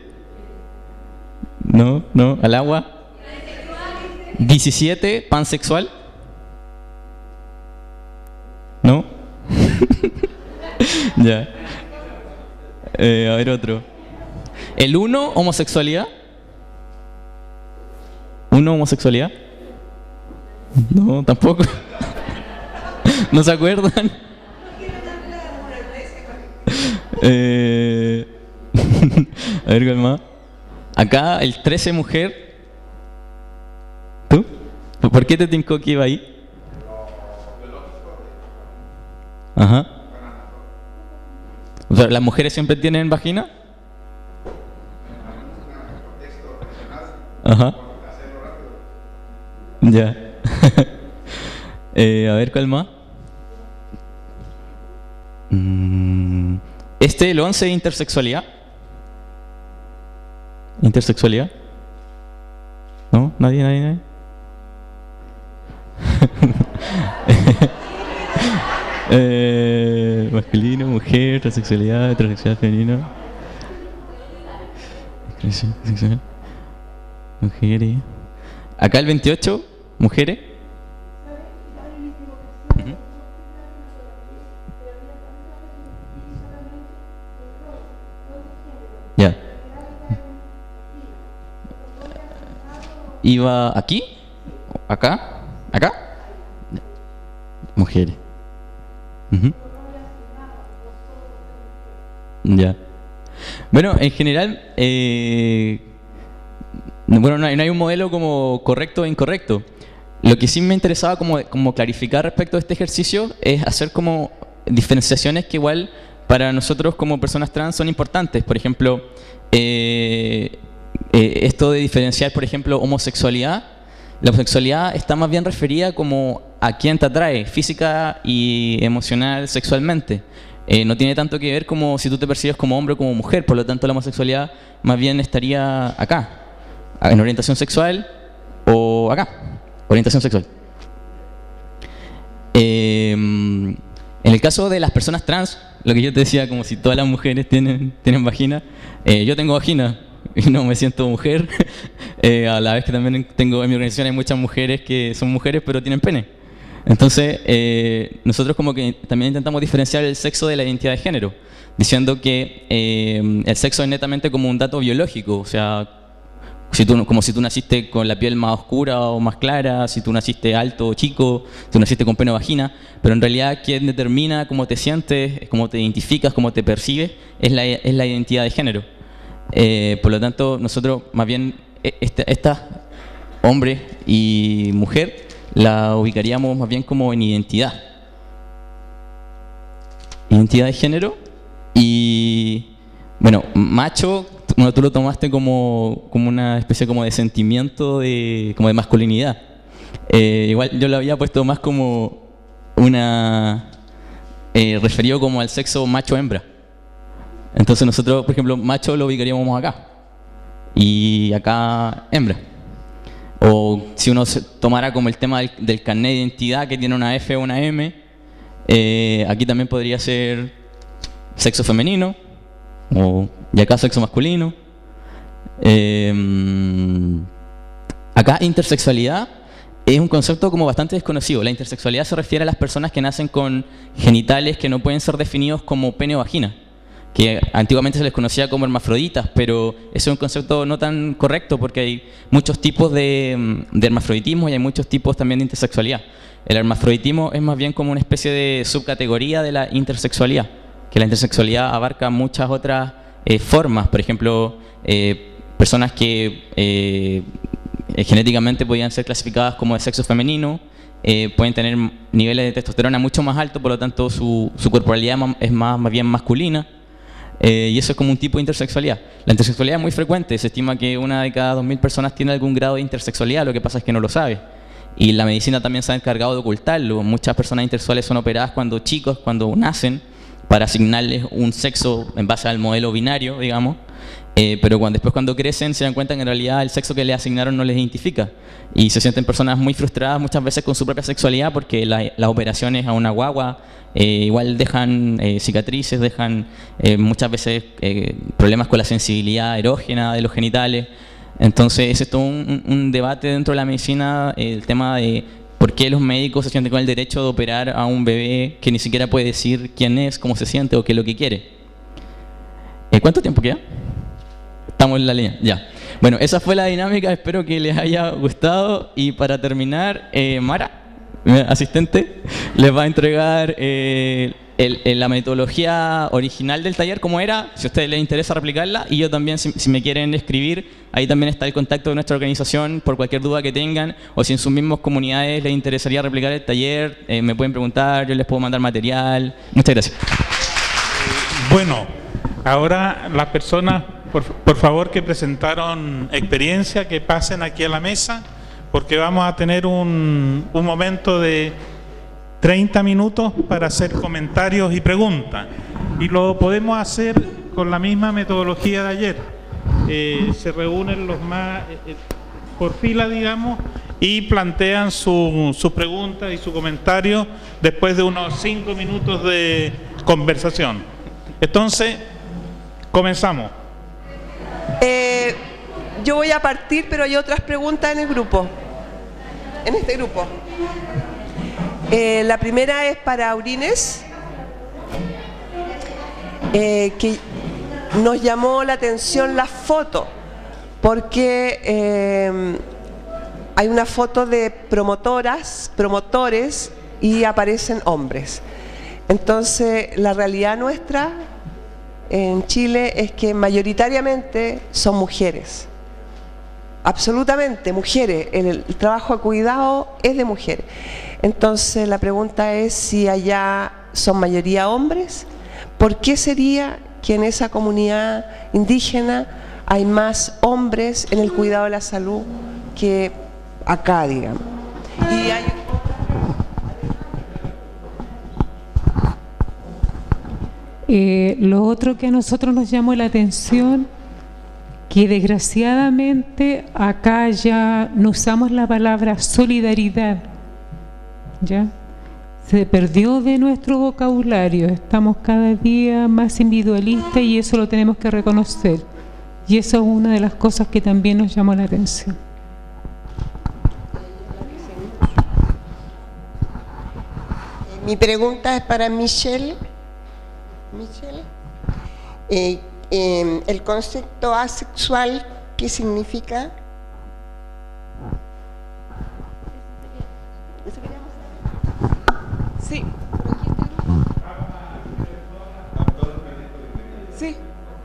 No, no, al agua. diecisiete, pansexual. ¿No? Ya. Eh, a ver otro. El uno, homosexualidad. ¿Uno, homosexualidad? No, tampoco. ¿No se acuerdan? eh... A ver, ¿cuál más? Acá el trece, mujer. ¿Tú? ¿Por qué te tincó que iba ahí? Ajá. O sea, ¿las mujeres siempre tienen vagina? Ajá. Ya. eh, a ver, ¿cuál más? Mm, este, el once, intersexualidad. ¿Intersexualidad? ¿No? ¿Nadie? ¿Nadie? ¿Nadie? eh, masculino, mujer, transexualidad, heterosexual, femenino. Sexual. Mujeres. Acá el veintiocho, mujeres. iba aquí, acá, acá. Mujeres. Uh-huh. Ya. Bueno, en general, eh, bueno, no hay, no hay un modelo como correcto o incorrecto. Lo que sí me interesaba como, como clarificar respecto a este ejercicio es hacer como diferenciaciones que igual para nosotros como personas trans son importantes. Por ejemplo, eh, eh, esto de diferenciar, por ejemplo, homosexualidad. La homosexualidad está más bien referida como a quién te atrae, física y emocional, sexualmente. Eh, no tiene tanto que ver como si tú te percibes como hombre o como mujer, por lo tanto la homosexualidad más bien estaría acá, en orientación sexual o acá, orientación sexual. Eh, en el caso de las personas trans, lo que yo te decía, como si todas las mujeres tienen, tienen vagina, eh, yo tengo vagina y no me siento mujer, eh, a la vez que también tengo en mi organización hay muchas mujeres que son mujeres pero tienen pene. Entonces, eh, nosotros como que también intentamos diferenciar el sexo de la identidad de género, diciendo que eh, el sexo es netamente como un dato biológico, o sea, si tú, como si tú naciste con la piel más oscura o más clara, si tú naciste alto o chico, si tú naciste con pene o vagina, pero en realidad quien determina cómo te sientes, cómo te identificas, cómo te percibes, es la, es la identidad de género. Eh, por lo tanto, nosotros más bien, esta, esta hombre y mujer, la ubicaríamos más bien como en identidad. Identidad de género. Y bueno, macho, bueno, tú lo tomaste como, como una especie como de sentimiento de, como de masculinidad. Eh, igual yo lo había puesto más como una eh, referido como al sexo macho-hembra. Entonces nosotros, por ejemplo, macho lo ubicaríamos acá y acá hembra. O si uno se tomara como el tema del, del carnet de identidad que tiene una F o una M, eh, aquí también podría ser sexo femenino, o, y acá sexo masculino. Eh, acá intersexualidad es un concepto como bastante desconocido. La intersexualidad se refiere a las personas que nacen con genitales que no pueden ser definidos como pene o vagina, que antiguamente se les conocía como hermafroditas, pero ese es un concepto no tan correcto porque hay muchos tipos de, de hermafroditismo y hay muchos tipos también de intersexualidad. El hermafroditismo es más bien como una especie de subcategoría de la intersexualidad, que la intersexualidad abarca muchas otras eh, formas, por ejemplo, eh, personas que eh, genéticamente podían ser clasificadas como de sexo femenino, eh, pueden tener niveles de testosterona mucho más altos, por lo tanto su, su corporalidad es más, más bien masculina. Eh, y eso es como un tipo de intersexualidad. La intersexualidad es muy frecuente, se estima que una de cada dos mil personas tiene algún grado de intersexualidad, lo que pasa es que no lo sabe. Y la medicina también se ha encargado de ocultarlo. Muchas personas intersexuales son operadas cuando chicos, cuando nacen, para asignarles un sexo en base al modelo binario, digamos. Eh, pero cuando, después cuando crecen se dan cuenta que en realidad el sexo que les asignaron no les identifica. Y se sienten personas muy frustradas muchas veces con su propia sexualidad porque la, las operaciones a una guagua eh, igual dejan eh, cicatrices, dejan eh, muchas veces eh, problemas con la sensibilidad erógena de los genitales. Entonces ese es todo un, un debate dentro de la medicina, eh, el tema de por qué los médicos se sienten con el derecho de operar a un bebé que ni siquiera puede decir quién es, cómo se siente o qué es lo que quiere. Eh, ¿Cuánto tiempo queda? Estamos en la línea, ya. Bueno, esa fue la dinámica, espero que les haya gustado. Y para terminar, eh, Mara, mi asistente, les va a entregar eh, el, el, la metodología original del taller, como era, si a ustedes les interesa replicarla. Y yo también, si, si me quieren escribir, ahí también está el contacto de nuestra organización por cualquier duda que tengan. O si en sus mismas comunidades les interesaría replicar el taller, eh, me pueden preguntar, yo les puedo mandar material. Muchas gracias. Bueno, ahora las personas, por, por favor, que presentaron experiencia, que pasen aquí a la mesa, porque vamos a tener un, un momento de treinta minutos para hacer comentarios y preguntas. Y lo podemos hacer con la misma metodología de ayer. Eh, se reúnen los más, eh, por fila, digamos, y plantean sus su preguntas y su comentario después de unos cinco minutos de conversación. Entonces, comenzamos. Eh, yo voy a partir, pero hay otras preguntas en el grupo, en este grupo. Eh, la primera es para Aurines, eh, que nos llamó la atención la foto, porque eh, hay una foto de promotoras, promotores y aparecen hombres. Entonces, la realidad nuestra en Chile es que mayoritariamente son mujeres. Absolutamente, mujeres. El, el trabajo de cuidado es de mujeres. Entonces, la pregunta es si allá son mayoría hombres. ¿Por qué sería que en esa comunidad indígena hay más hombres en el cuidado de la salud que acá, digamos? Y hay... Eh, lo otro que a nosotros nos llamó la atención, que desgraciadamente acá ya no usamos la palabra solidaridad, ¿ya? Se perdió de nuestro vocabulario, estamos cada día más individualistas y eso lo tenemos que reconocer. Y eso es una de las cosas que también nos llamó la atención. Mi pregunta es para Michelle. Michelle, eh, eh, el concepto asexual, ¿qué significa? Sí. Sí.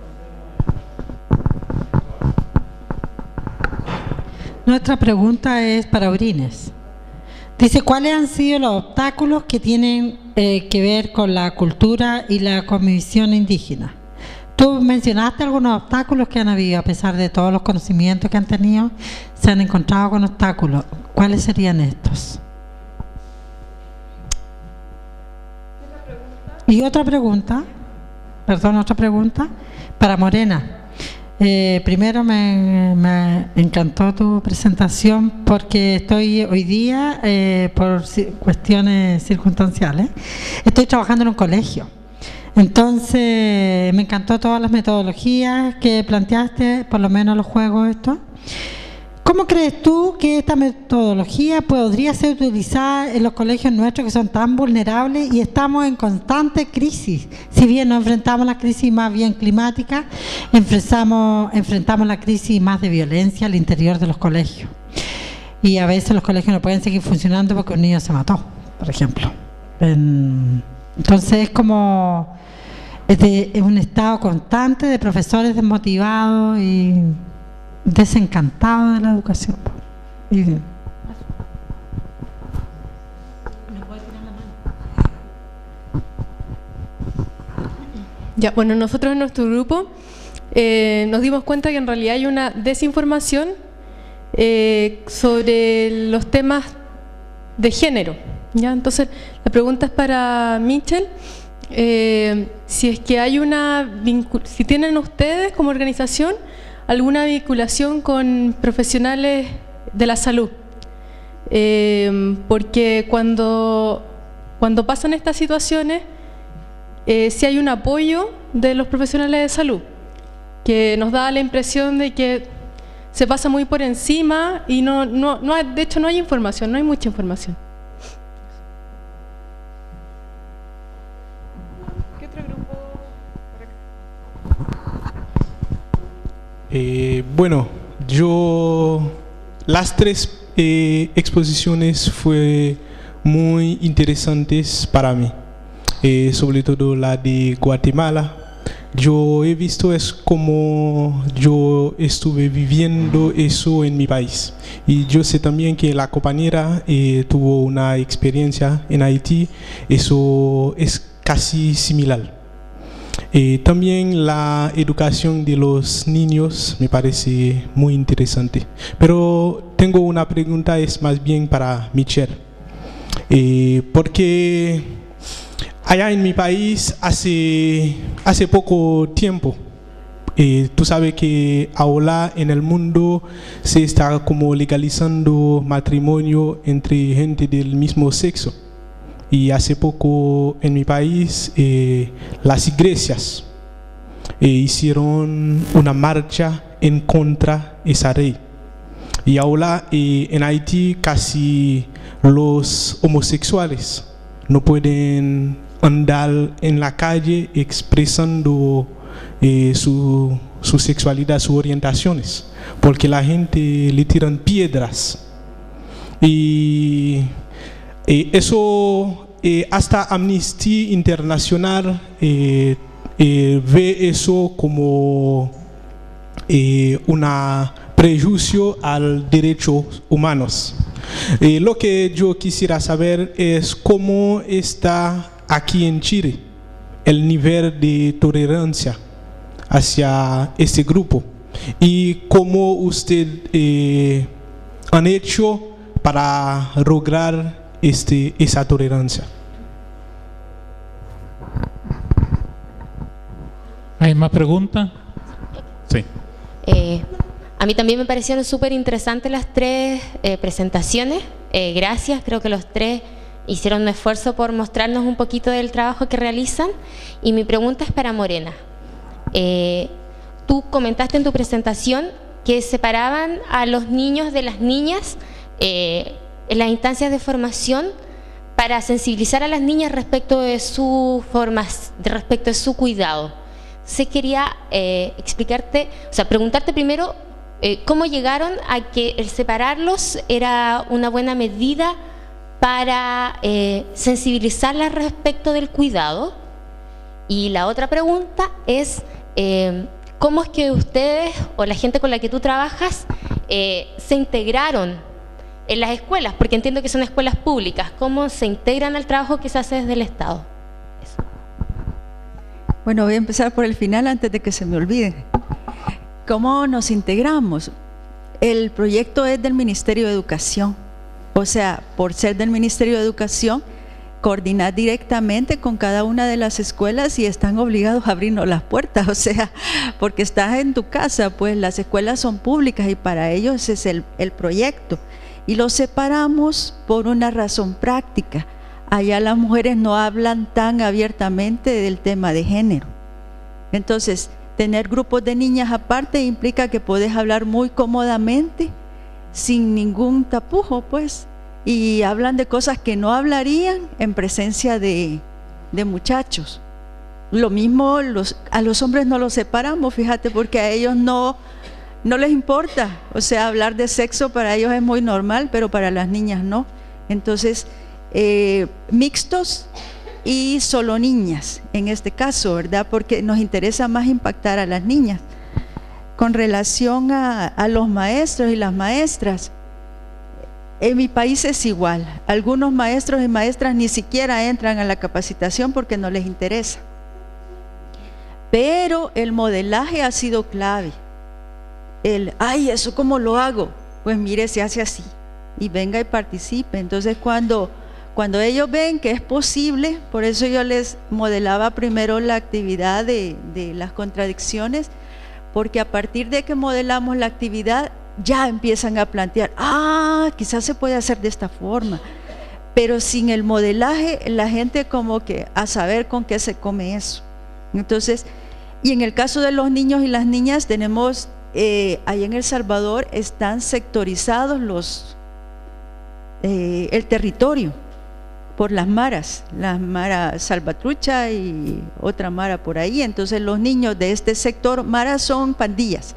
Nuestra pregunta es para Orines. Dice, ¿cuáles han sido los obstáculos que tienen eh, que ver con la cultura y la cosmovisión indígena? Tú mencionaste algunos obstáculos que han habido, a pesar de todos los conocimientos que han tenido, se han encontrado con obstáculos. ¿Cuáles serían estos? Y otra pregunta, perdón, otra pregunta, para Morena. Eh, primero me, me encantó tu presentación porque estoy hoy día, eh, por cuestiones circunstanciales, estoy trabajando en un colegio. Entonces me encantó todas las metodologías que planteaste, por lo menos los juegos estos. ¿Cómo crees tú que esta metodología podría ser utilizada en los colegios nuestros que son tan vulnerables y estamos en constante crisis? Si bien no enfrentamos la crisis más bien climática, enfrentamos, enfrentamos la crisis más de violencia al interior de los colegios. Y a veces los colegios no pueden seguir funcionando porque un niño se mató, por ejemplo. En, entonces es como es, de, es un estado constante de profesores desmotivados y desencantado de la educación. Y... Ya, bueno, nosotros en nuestro grupo eh, nos dimos cuenta que en realidad hay una desinformación eh, sobre los temas de género, ¿ya? Entonces, la pregunta es para Michelle, eh, si es que hay una si tienen ustedes como organización alguna vinculación con profesionales de la salud, eh, porque cuando, cuando pasan estas situaciones, eh, sí hay un apoyo de los profesionales de salud, que nos da la impresión de que se pasa muy por encima y no, no, no hay, de hecho no hay información, no hay mucha información. Eh, bueno, yo las tres eh, exposiciones fue muy interesantes para mí, eh, sobre todo la de Guatemala. Yo he visto es como yo estuve viviendo eso en mi país, y yo sé también que la compañera eh, tuvo una experiencia en Haití, eso es casi similar. Eh, también la educación de los niños me parece muy interesante. Pero tengo una pregunta, es más bien para Michelle. Eh, porque allá en mi país hace, hace poco tiempo, eh, tú sabes que ahora en el mundo se está como legalizando matrimonio entre gente del mismo sexo. Y hace poco en mi país eh, las iglesias eh, hicieron una marcha en contra de esa ley. Y ahora eh, en Haití casi los homosexuales no pueden andar en la calle expresando eh, su, su sexualidad, sus orientaciones, porque la gente le tiran piedras Y eh, eso, eh, hasta Amnistía Internacional eh, eh, ve eso como eh, una prejuicio al derechos humanos. Eh, lo que yo quisiera saber es cómo está aquí en Chile el nivel de tolerancia hacia este grupo y cómo usted eh, han hecho para lograr este, esa tolerancia. ¿Hay más preguntas? Sí. Eh, a mí también me parecieron súper interesantes las tres eh, presentaciones. Eh, gracias, creo que los tres hicieron un esfuerzo por mostrarnos un poquito del trabajo que realizan. Y mi pregunta es para Morena. Eh, tú comentaste en tu presentación que separaban a los niños de las niñas eh, en las instancias de formación para sensibilizar a las niñas respecto de su forma, respecto de su cuidado. Se quería eh, explicarte, o sea, preguntarte primero eh, cómo llegaron a que el separarlos era una buena medida para eh, sensibilizarlas respecto del cuidado. Y la otra pregunta es eh, cómo es que ustedes o la gente con la que tú trabajas eh, se integraron en las escuelas, porque entiendo que son escuelas públicas. ¿Cómo se integran al trabajo que se hace desde el Estado? Eso. Bueno, voy a empezar por el final antes de que se me olvide. ¿Cómo nos integramos? El proyecto es del Ministerio de Educación. O sea, por ser del Ministerio de Educación, coordinar directamente con cada una de las escuelas y están obligados a abrirnos las puertas, o sea, porque estás en tu casa, pues las escuelas son públicas y para ellos ese es el, el proyecto. Y los separamos por una razón práctica. Allá las mujeres no hablan tan abiertamente del tema de género. Entonces, tener grupos de niñas aparte implica que puedes hablar muy cómodamente, sin ningún tapujo, pues, y hablan de cosas que no hablarían en presencia de, de muchachos. Lo mismo los, a los hombres no los separamos, fíjate, porque a ellos no, no les importa, o sea, hablar de sexo para ellos es muy normal, pero para las niñas no. Entonces, eh, mixtos y solo niñas, en este caso, ¿verdad? Porque nos interesa más impactar a las niñas. Con relación a, a los maestros y las maestras, en mi país es igual. Algunos maestros y maestras ni siquiera entran a la capacitación porque no les interesa. Pero el modelaje ha sido clave. El, ay, ¿eso cómo lo hago? Pues mire, se hace así. Y venga y participe. Entonces cuando, cuando ellos ven que es posible, por eso yo les modelaba primero la actividad de, de las contradicciones, porque a partir de que modelamos la actividad, ya empiezan a plantear, ah, quizás se puede hacer de esta forma, pero sin el modelaje, la gente como que a saber con qué se come eso. Entonces, y en el caso de los niños y las niñas, tenemos, eh, ahí en El Salvador, están sectorizados los, eh, el territorio, por las maras, la mara Salvatrucha y otra mara por ahí. Entonces los niños de este sector, maras son pandillas,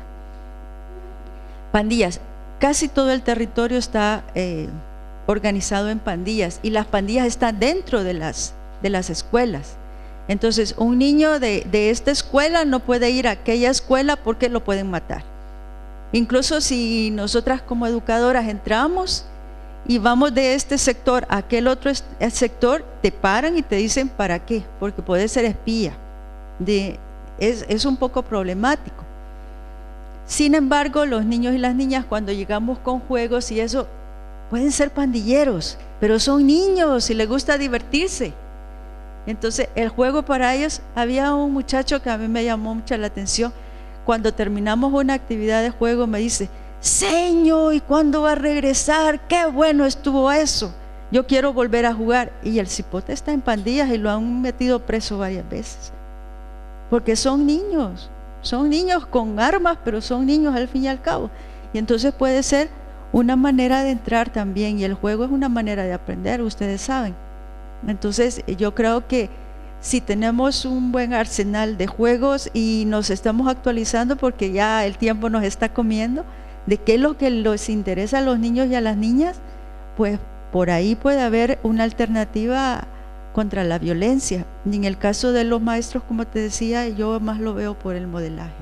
pandillas, casi todo el territorio está eh, organizado en pandillas y las pandillas están dentro de las, de las escuelas. Entonces un niño de, de esta escuela no puede ir a aquella escuela porque lo pueden matar. Incluso si nosotras como educadoras entramos y vamos de este sector a aquel otro sector, te paran y te dicen ¿para qué? Porque puede ser espía. De, es, es un poco problemático. Sin embargo, los niños y las niñas cuando llegamos con juegos y eso, pueden ser pandilleros, pero son niños y les gusta divertirse. Entonces el juego para ellos, había un muchacho que a mí me llamó mucho la atención, cuando terminamos una actividad de juego me dice, Señor, ¿y cuándo va a regresar? ¡Qué bueno estuvo eso! Yo quiero volver a jugar. Y el cipote está en pandillas y lo han metido preso varias veces. Porque son niños, son niños con armas, pero son niños al fin y al cabo. Y entonces puede ser una manera de entrar también. Y el juego es una manera de aprender, ustedes saben. Entonces yo creo que si tenemos un buen arsenal de juegos y nos estamos actualizando porque ya el tiempo nos está comiendo, de qué es lo que les interesa a los niños y a las niñas, pues por ahí puede haber una alternativa contra la violencia. Y en el caso de los maestros, como te decía, yo más lo veo por el modelaje.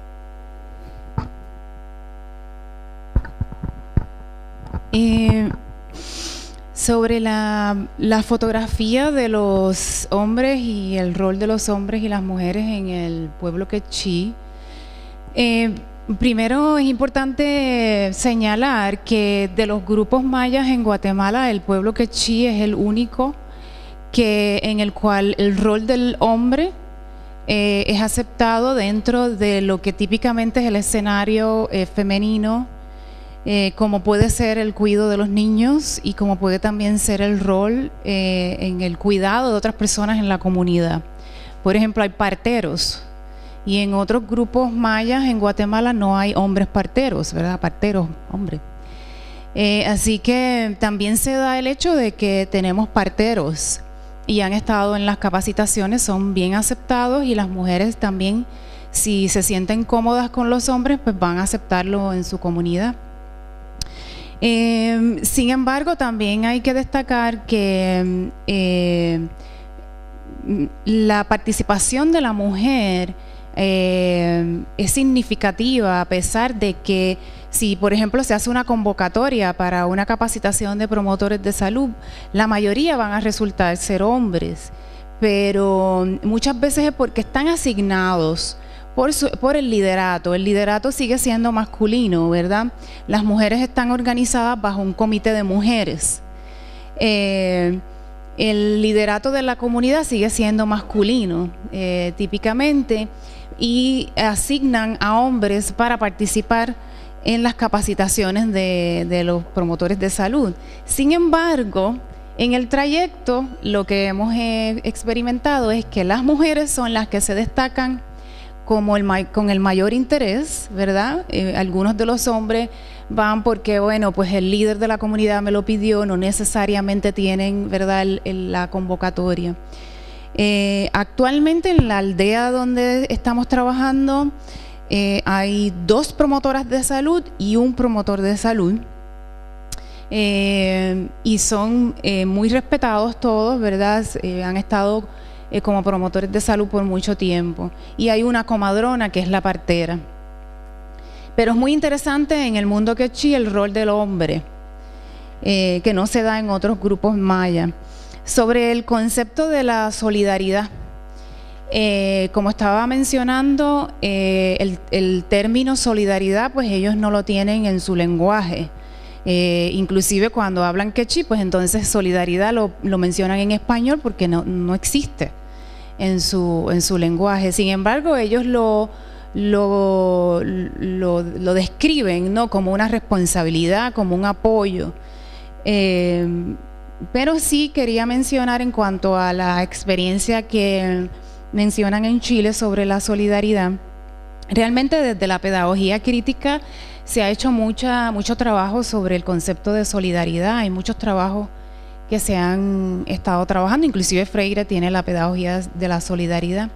Eh, sobre la, la fotografía de los hombres y el rol de los hombres y las mujeres en el pueblo quechí, eh, primero es importante señalar que de los grupos mayas en Guatemala, el pueblo quechí es el único que, en el cual el rol del hombre eh, es aceptado dentro de lo que típicamente es el escenario eh, femenino, eh, como puede ser el cuidado de los niños y como puede también ser el rol eh, en el cuidado de otras personas en la comunidad. Por ejemplo, hay parteros. Y en otros grupos mayas en Guatemala no hay hombres parteros, ¿verdad? Parteros, hombres. Eh, así que también se da el hecho de que tenemos parteros y han estado en las capacitaciones, son bien aceptados, y las mujeres también, si se sienten cómodas con los hombres, pues van a aceptarlo en su comunidad. Eh, sin embargo, también hay que destacar que eh, la participación de la mujer Eh, es significativa, a pesar de que si, por ejemplo, se hace una convocatoria para una capacitación de promotores de salud, la mayoría van a resultar ser hombres, pero muchas veces es porque están asignados por, su, por el liderato. El liderato sigue siendo masculino, ¿verdad? Las mujeres están organizadas bajo un comité de mujeres. Eh, el liderato de la comunidad sigue siendo masculino, eh, típicamente, y asignan a hombres para participar en las capacitaciones de, de los promotores de salud. Sin embargo, en el trayecto lo que hemos eh, experimentado es que las mujeres son las que se destacan como el, con el mayor interés, ¿verdad? Eh, algunos de los hombres van porque, bueno, pues el líder de la comunidad me lo pidió, no necesariamente tienen, ¿verdad?, el, el, la convocatoria. Eh, actualmente en la aldea donde estamos trabajando eh, hay dos promotoras de salud y un promotor de salud, eh, y son eh, muy respetados todos, ¿verdad? Eh, han estado eh, como promotores de salud por mucho tiempo, y hay una comadrona que es la partera. Pero es muy interesante en el mundo quechí el rol del hombre, eh, que no se da en otros grupos mayas. Sobre el concepto de la solidaridad, eh, como estaba mencionando, eh, el, el término solidaridad, pues ellos no lo tienen en su lenguaje. Eh, inclusive cuando hablan quechí, pues entonces solidaridad lo, lo mencionan en español porque no, no existe en su, en su lenguaje. Sin embargo, ellos lo, lo, lo, lo describen, ¿no?, como una responsabilidad, como un apoyo. Eh, Pero sí quería mencionar, en cuanto a la experiencia que mencionan en Chile sobre la solidaridad, realmente desde la pedagogía crítica se ha hecho mucha, mucho trabajo sobre el concepto de solidaridad. Hay muchos trabajos que se han estado trabajando, inclusive Freire tiene la pedagogía de la solidaridad.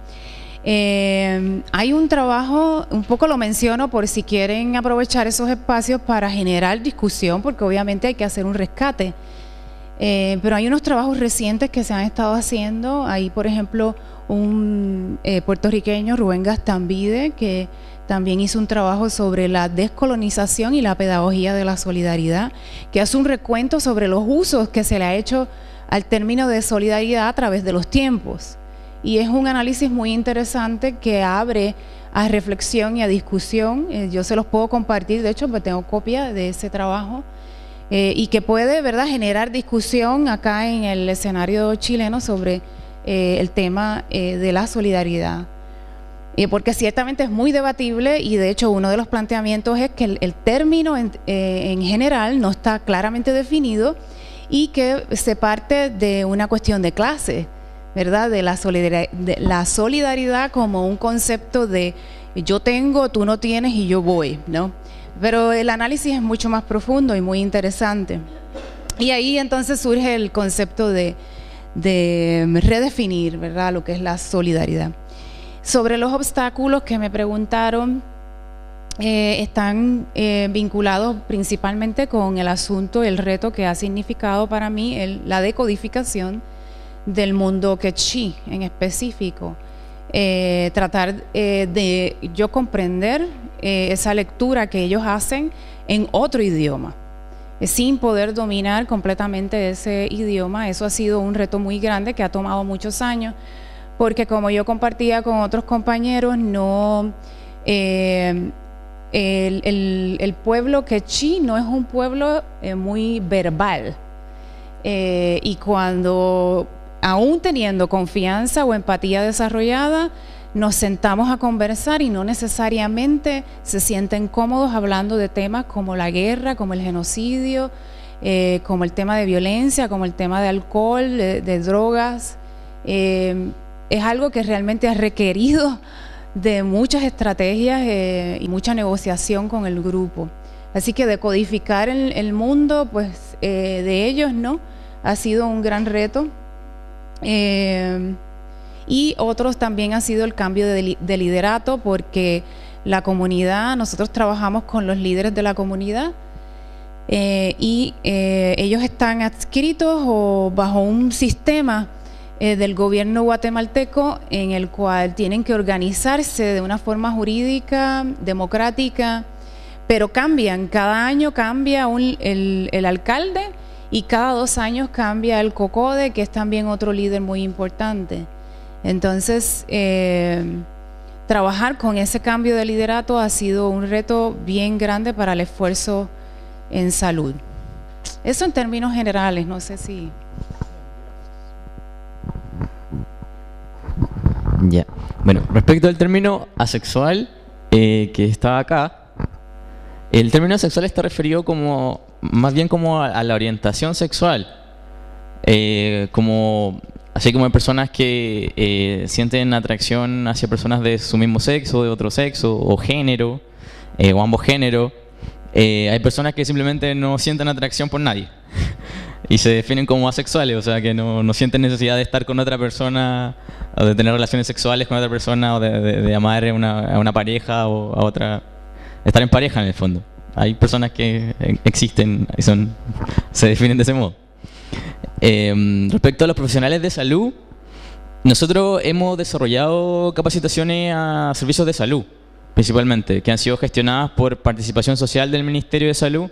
Eh, hay un trabajo, un poco lo menciono por si quieren aprovechar esos espacios para generar discusión, porque obviamente hay que hacer un rescate. Eh, pero hay unos trabajos recientes que se han estado haciendo. Hay, por ejemplo, un eh, puertorriqueño, Rubén Gastambide, que también hizo un trabajo sobre la descolonización y la pedagogía de la solidaridad, que hace un recuento sobre los usos que se le ha hecho al término de solidaridad a través de los tiempos. Y es un análisis muy interesante que abre a reflexión y a discusión. Eh, yo se los puedo compartir, de hecho, pues tengo copia de ese trabajo. Eh, y que puede, ¿verdad?, generar discusión acá en el escenario chileno sobre eh, el tema eh, de la solidaridad. Eh, porque ciertamente es muy debatible, y de hecho uno de los planteamientos es que el, el término en, eh, en general no está claramente definido, y que se parte de una cuestión de clase, ¿verdad?, de la solidaridad, de la solidaridad como un concepto de yo tengo, tú no tienes y yo voy, ¿no? Pero el análisis es mucho más profundo y muy interesante. Y ahí entonces surge el concepto de, de redefinir, ¿verdad?, lo que es la solidaridad. Sobre los obstáculos que me preguntaron, eh, están eh, vinculados principalmente con el asunto, el reto que ha significado para mí el, la decodificación del mundo quechí en específico. Eh, tratar eh, de yo comprender eh, esa lectura que ellos hacen en otro idioma, eh, sin poder dominar completamente ese idioma. Eso ha sido un reto muy grande que ha tomado muchos años, porque como yo compartía con otros compañeros, no eh, el, el, el pueblo quechí no es un pueblo eh, muy verbal, eh, y cuando aún teniendo confianza o empatía desarrollada, nos sentamos a conversar y no necesariamente se sienten cómodos hablando de temas como la guerra, como el genocidio, eh, como el tema de violencia, como el tema de alcohol, de, de drogas. Eh, es algo que realmente ha requerido de muchas estrategias eh, y mucha negociación con el grupo. Así que decodificar el, el mundo, pues eh, de ellos, ¿no?, ha sido un gran reto. Eh, y otros también ha sido el cambio de, de liderato, porque la comunidad, nosotros trabajamos con los líderes de la comunidad eh, y eh, ellos están adscritos o bajo un sistema eh, del gobierno guatemalteco en el cual tienen que organizarse de una forma jurídica, democrática, pero cambian, cada año cambia un, el, el alcalde, y cada dos años cambia el COCODE, que es también otro líder muy importante. Entonces, eh, trabajar con ese cambio de liderato ha sido un reto bien grande para el esfuerzo en salud. Eso en términos generales, no sé si... Ya. Bueno, respecto al término asexual eh, que está acá, el término asexual está referido como más bien como a, a la orientación sexual, eh, como así como hay personas que eh, sienten atracción hacia personas de su mismo sexo, de otro sexo o género, eh, o ambos géneros. Eh, hay personas que simplemente no sienten atracción por nadie y se definen como asexuales, o sea que no, no sienten necesidad de estar con otra persona o de tener relaciones sexuales con otra persona o de, de, de amar a una, a una pareja o a otra, estar en pareja en el fondo. Hay personas que existen y son, se definen de ese modo. Eh, respecto a los profesionales de salud, nosotros hemos desarrollado capacitaciones a servicios de salud, principalmente, que han sido gestionadas por participación social del Ministerio de Salud,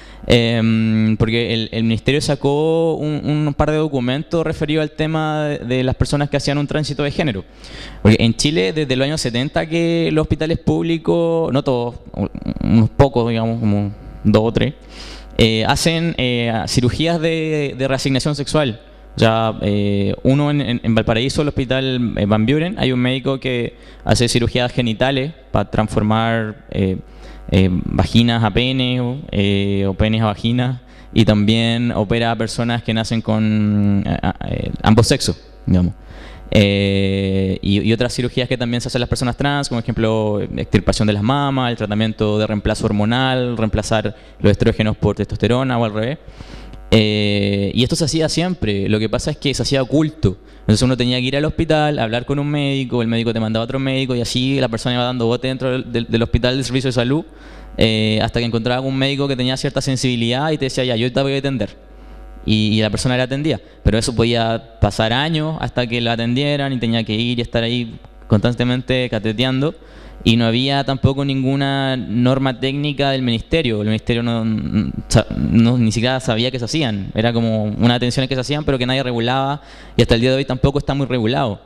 eh, porque el, el Ministerio sacó un, un par de documentos referidos al tema de, de las personas que hacían un tránsito de género. Porque en Chile, desde los años setenta, que los hospitales públicos, no todos, unos pocos, digamos, como dos o tres, eh, hacen eh, cirugías de, de reasignación sexual. O sea, eh, uno en, en, en Valparaíso, el hospital Van Buren, hay un médico que hace cirugías genitales para transformar eh, eh, vaginas a penes eh, o penes a vaginas, y también opera a personas que nacen con eh, eh, ambos sexos, digamos. Eh, y, y otras cirugías que también se hacen las personas trans, como ejemplo extirpación de las mamas, el tratamiento de reemplazo hormonal, reemplazar los estrógenos por testosterona o al revés. Eh, y esto se hacía siempre, lo que pasa es que se hacía oculto. Entonces uno tenía que ir al hospital, hablar con un médico, el médico te mandaba a otro médico y así la persona iba dando bote dentro del, del, del hospital del servicio de salud, eh, hasta que encontraba un médico que tenía cierta sensibilidad y te decía, ya, yo te voy a atender. Y, y la persona la atendía. Pero eso podía pasar años hasta que la atendieran y tenía que ir y estar ahí constantemente cateteando. Y no había tampoco ninguna norma técnica del ministerio. El ministerio no, no, no ni siquiera sabía que se hacían. Era como unas atenciones que se hacían, pero que nadie regulaba. Y hasta el día de hoy tampoco está muy regulado.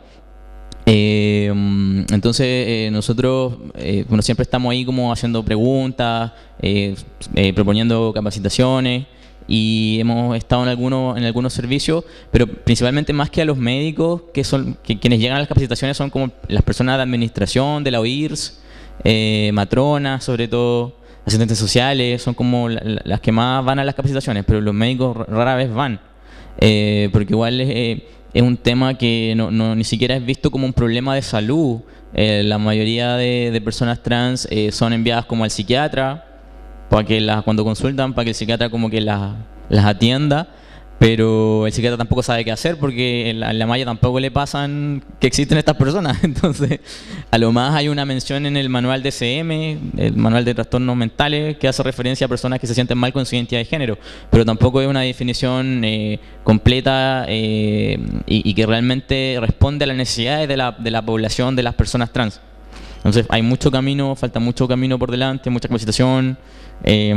Eh, entonces eh, nosotros eh, bueno, siempre estamos ahí como haciendo preguntas, eh, eh, proponiendo capacitaciones. Y hemos estado en algunos en algunos servicios, pero principalmente más que a los médicos, que son que quienes llegan a las capacitaciones son como las personas de administración, de la O I R S, eh, matronas, sobre todo, asistentes sociales, son como la, las que más van a las capacitaciones, pero los médicos rara vez van, eh, porque igual es, eh, es un tema que no, no, ni siquiera es visto como un problema de salud. Eh, la mayoría de, de personas trans eh, son enviadas como al psiquiatra, para que las, cuando consultan, para que el psiquiatra como que las, las atienda, pero el psiquiatra tampoco sabe qué hacer porque en la, en la malla tampoco le pasan que existen estas personas. Entonces, a lo más hay una mención en el manual D S M, el manual de trastornos mentales, que hace referencia a personas que se sienten mal con su identidad de género, pero tampoco es una definición eh, completa eh, y, y que realmente responde a las necesidades de la, de la población, de las personas trans. Entonces, hay mucho camino, falta mucho camino por delante, mucha capacitación. Eh,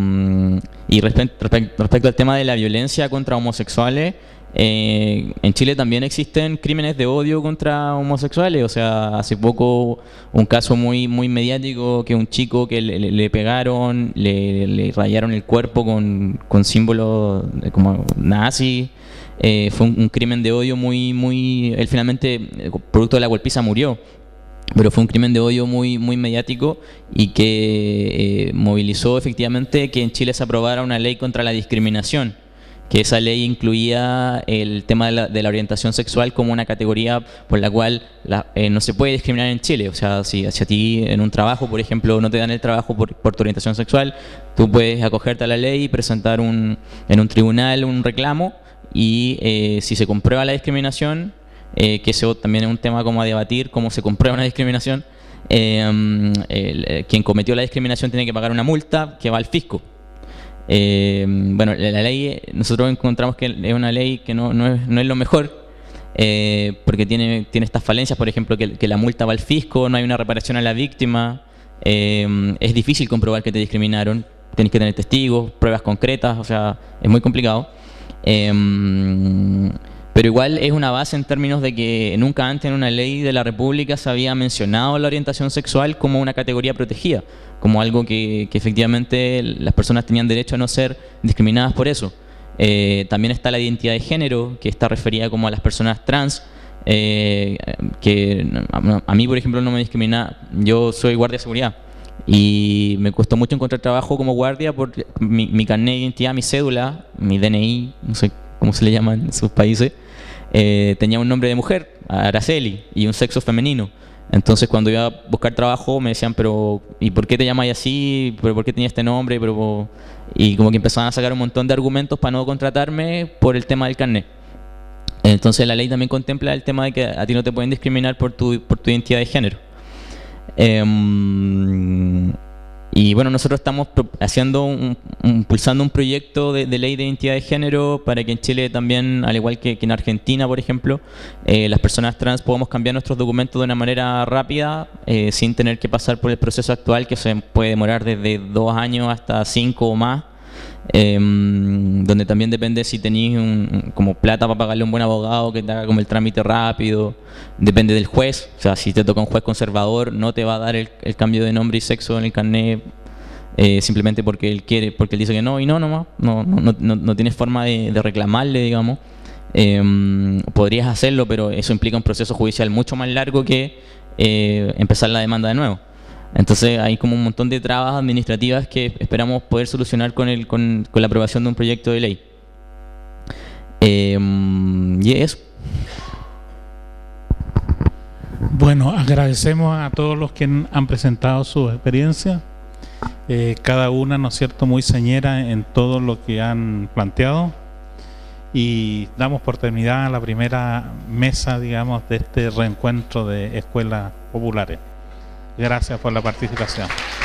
y respect, respect, respecto al tema de la violencia contra homosexuales, eh, en Chile también existen crímenes de odio contra homosexuales. O sea, hace poco un caso muy muy mediático, que un chico que le, le, le pegaron, le, le rayaron el cuerpo con, con símbolos como nazi. Eh, fue un, un crimen de odio muy, muy... Él finalmente, producto de la golpiza, murió. Pero fue un crimen de odio muy, muy mediático y que eh, movilizó efectivamente que en Chile se aprobara una ley contra la discriminación, que esa ley incluía el tema de la, de la orientación sexual como una categoría por la cual la, eh, no se puede discriminar en Chile. O sea, si hacia ti en un trabajo, por ejemplo, no te dan el trabajo por, por tu orientación sexual, tú puedes acogerte a la ley y presentar un, en un tribunal un reclamo, y eh, si se comprueba la discriminación, Eh, que eso también es un tema como a debatir, cómo se comprueba una discriminación, eh, el, eh, quien cometió la discriminación tiene que pagar una multa que va al fisco. Eh, bueno, la, la ley, nosotros encontramos que es una ley que no, no, es, no es lo mejor, eh, porque tiene, tiene estas falencias, por ejemplo, que, que la multa va al fisco, no hay una reparación a la víctima, eh, es difícil comprobar que te discriminaron, tienes que tener testigos, pruebas concretas, o sea, es muy complicado. Eh, Pero igual es una base en términos de que nunca antes en una ley de la República se había mencionado la orientación sexual como una categoría protegida, como algo que, que efectivamente las personas tenían derecho a no ser discriminadas por eso. Eh, también está la identidad de género, que está referida como a las personas trans, eh, que a, a mí, por ejemplo, no me discrimina. Yo soy guardia de seguridad y me costó mucho encontrar trabajo como guardia por mi, mi carnet de identidad, mi cédula, mi D N I, no sé cómo se le llama en sus países. Eh, tenía un nombre de mujer, Araceli, y un sexo femenino. Entonces cuando iba a buscar trabajo me decían, pero ¿y por qué te llamas así? ¿Pero por qué tenías este nombre? Pero, y como que empezaban a sacar un montón de argumentos para no contratarme por el tema del carnet. Entonces la ley también contempla el tema de que a ti no te pueden discriminar por tu, por tu identidad de género. Eh, Y bueno, nosotros estamos haciendo un, un, impulsando un proyecto de, de ley de identidad de género para que en Chile también, al igual que, que en Argentina, por ejemplo, eh, las personas trans podamos cambiar nuestros documentos de una manera rápida, eh, sin tener que pasar por el proceso actual, que se puede demorar desde dos años hasta cinco o más, eh, donde también depende si tenéis un, como plata para pagarle a un buen abogado que te haga como el trámite rápido, depende del juez. O sea, si te toca un juez conservador, no te va a dar el, el cambio de nombre y sexo en el carnet, eh, simplemente porque él quiere, porque él dice que no, y no, nomás, no, no, no, no tienes forma de, de reclamarle, digamos. Eh, podrías hacerlo, pero eso implica un proceso judicial mucho más largo que eh, empezar la demanda de nuevo. Entonces hay como un montón de trabas administrativas que esperamos poder solucionar con, el, con, con la aprobación de un proyecto de ley. Eh, y eso. Bueno, agradecemos a todos los que han presentado su experiencia, eh, cada una, ¿no es cierto?, muy señera en todo lo que han planteado, y damos por terminada la primera mesa, digamos, de este reencuentro de escuelas populares. Gracias por la participación.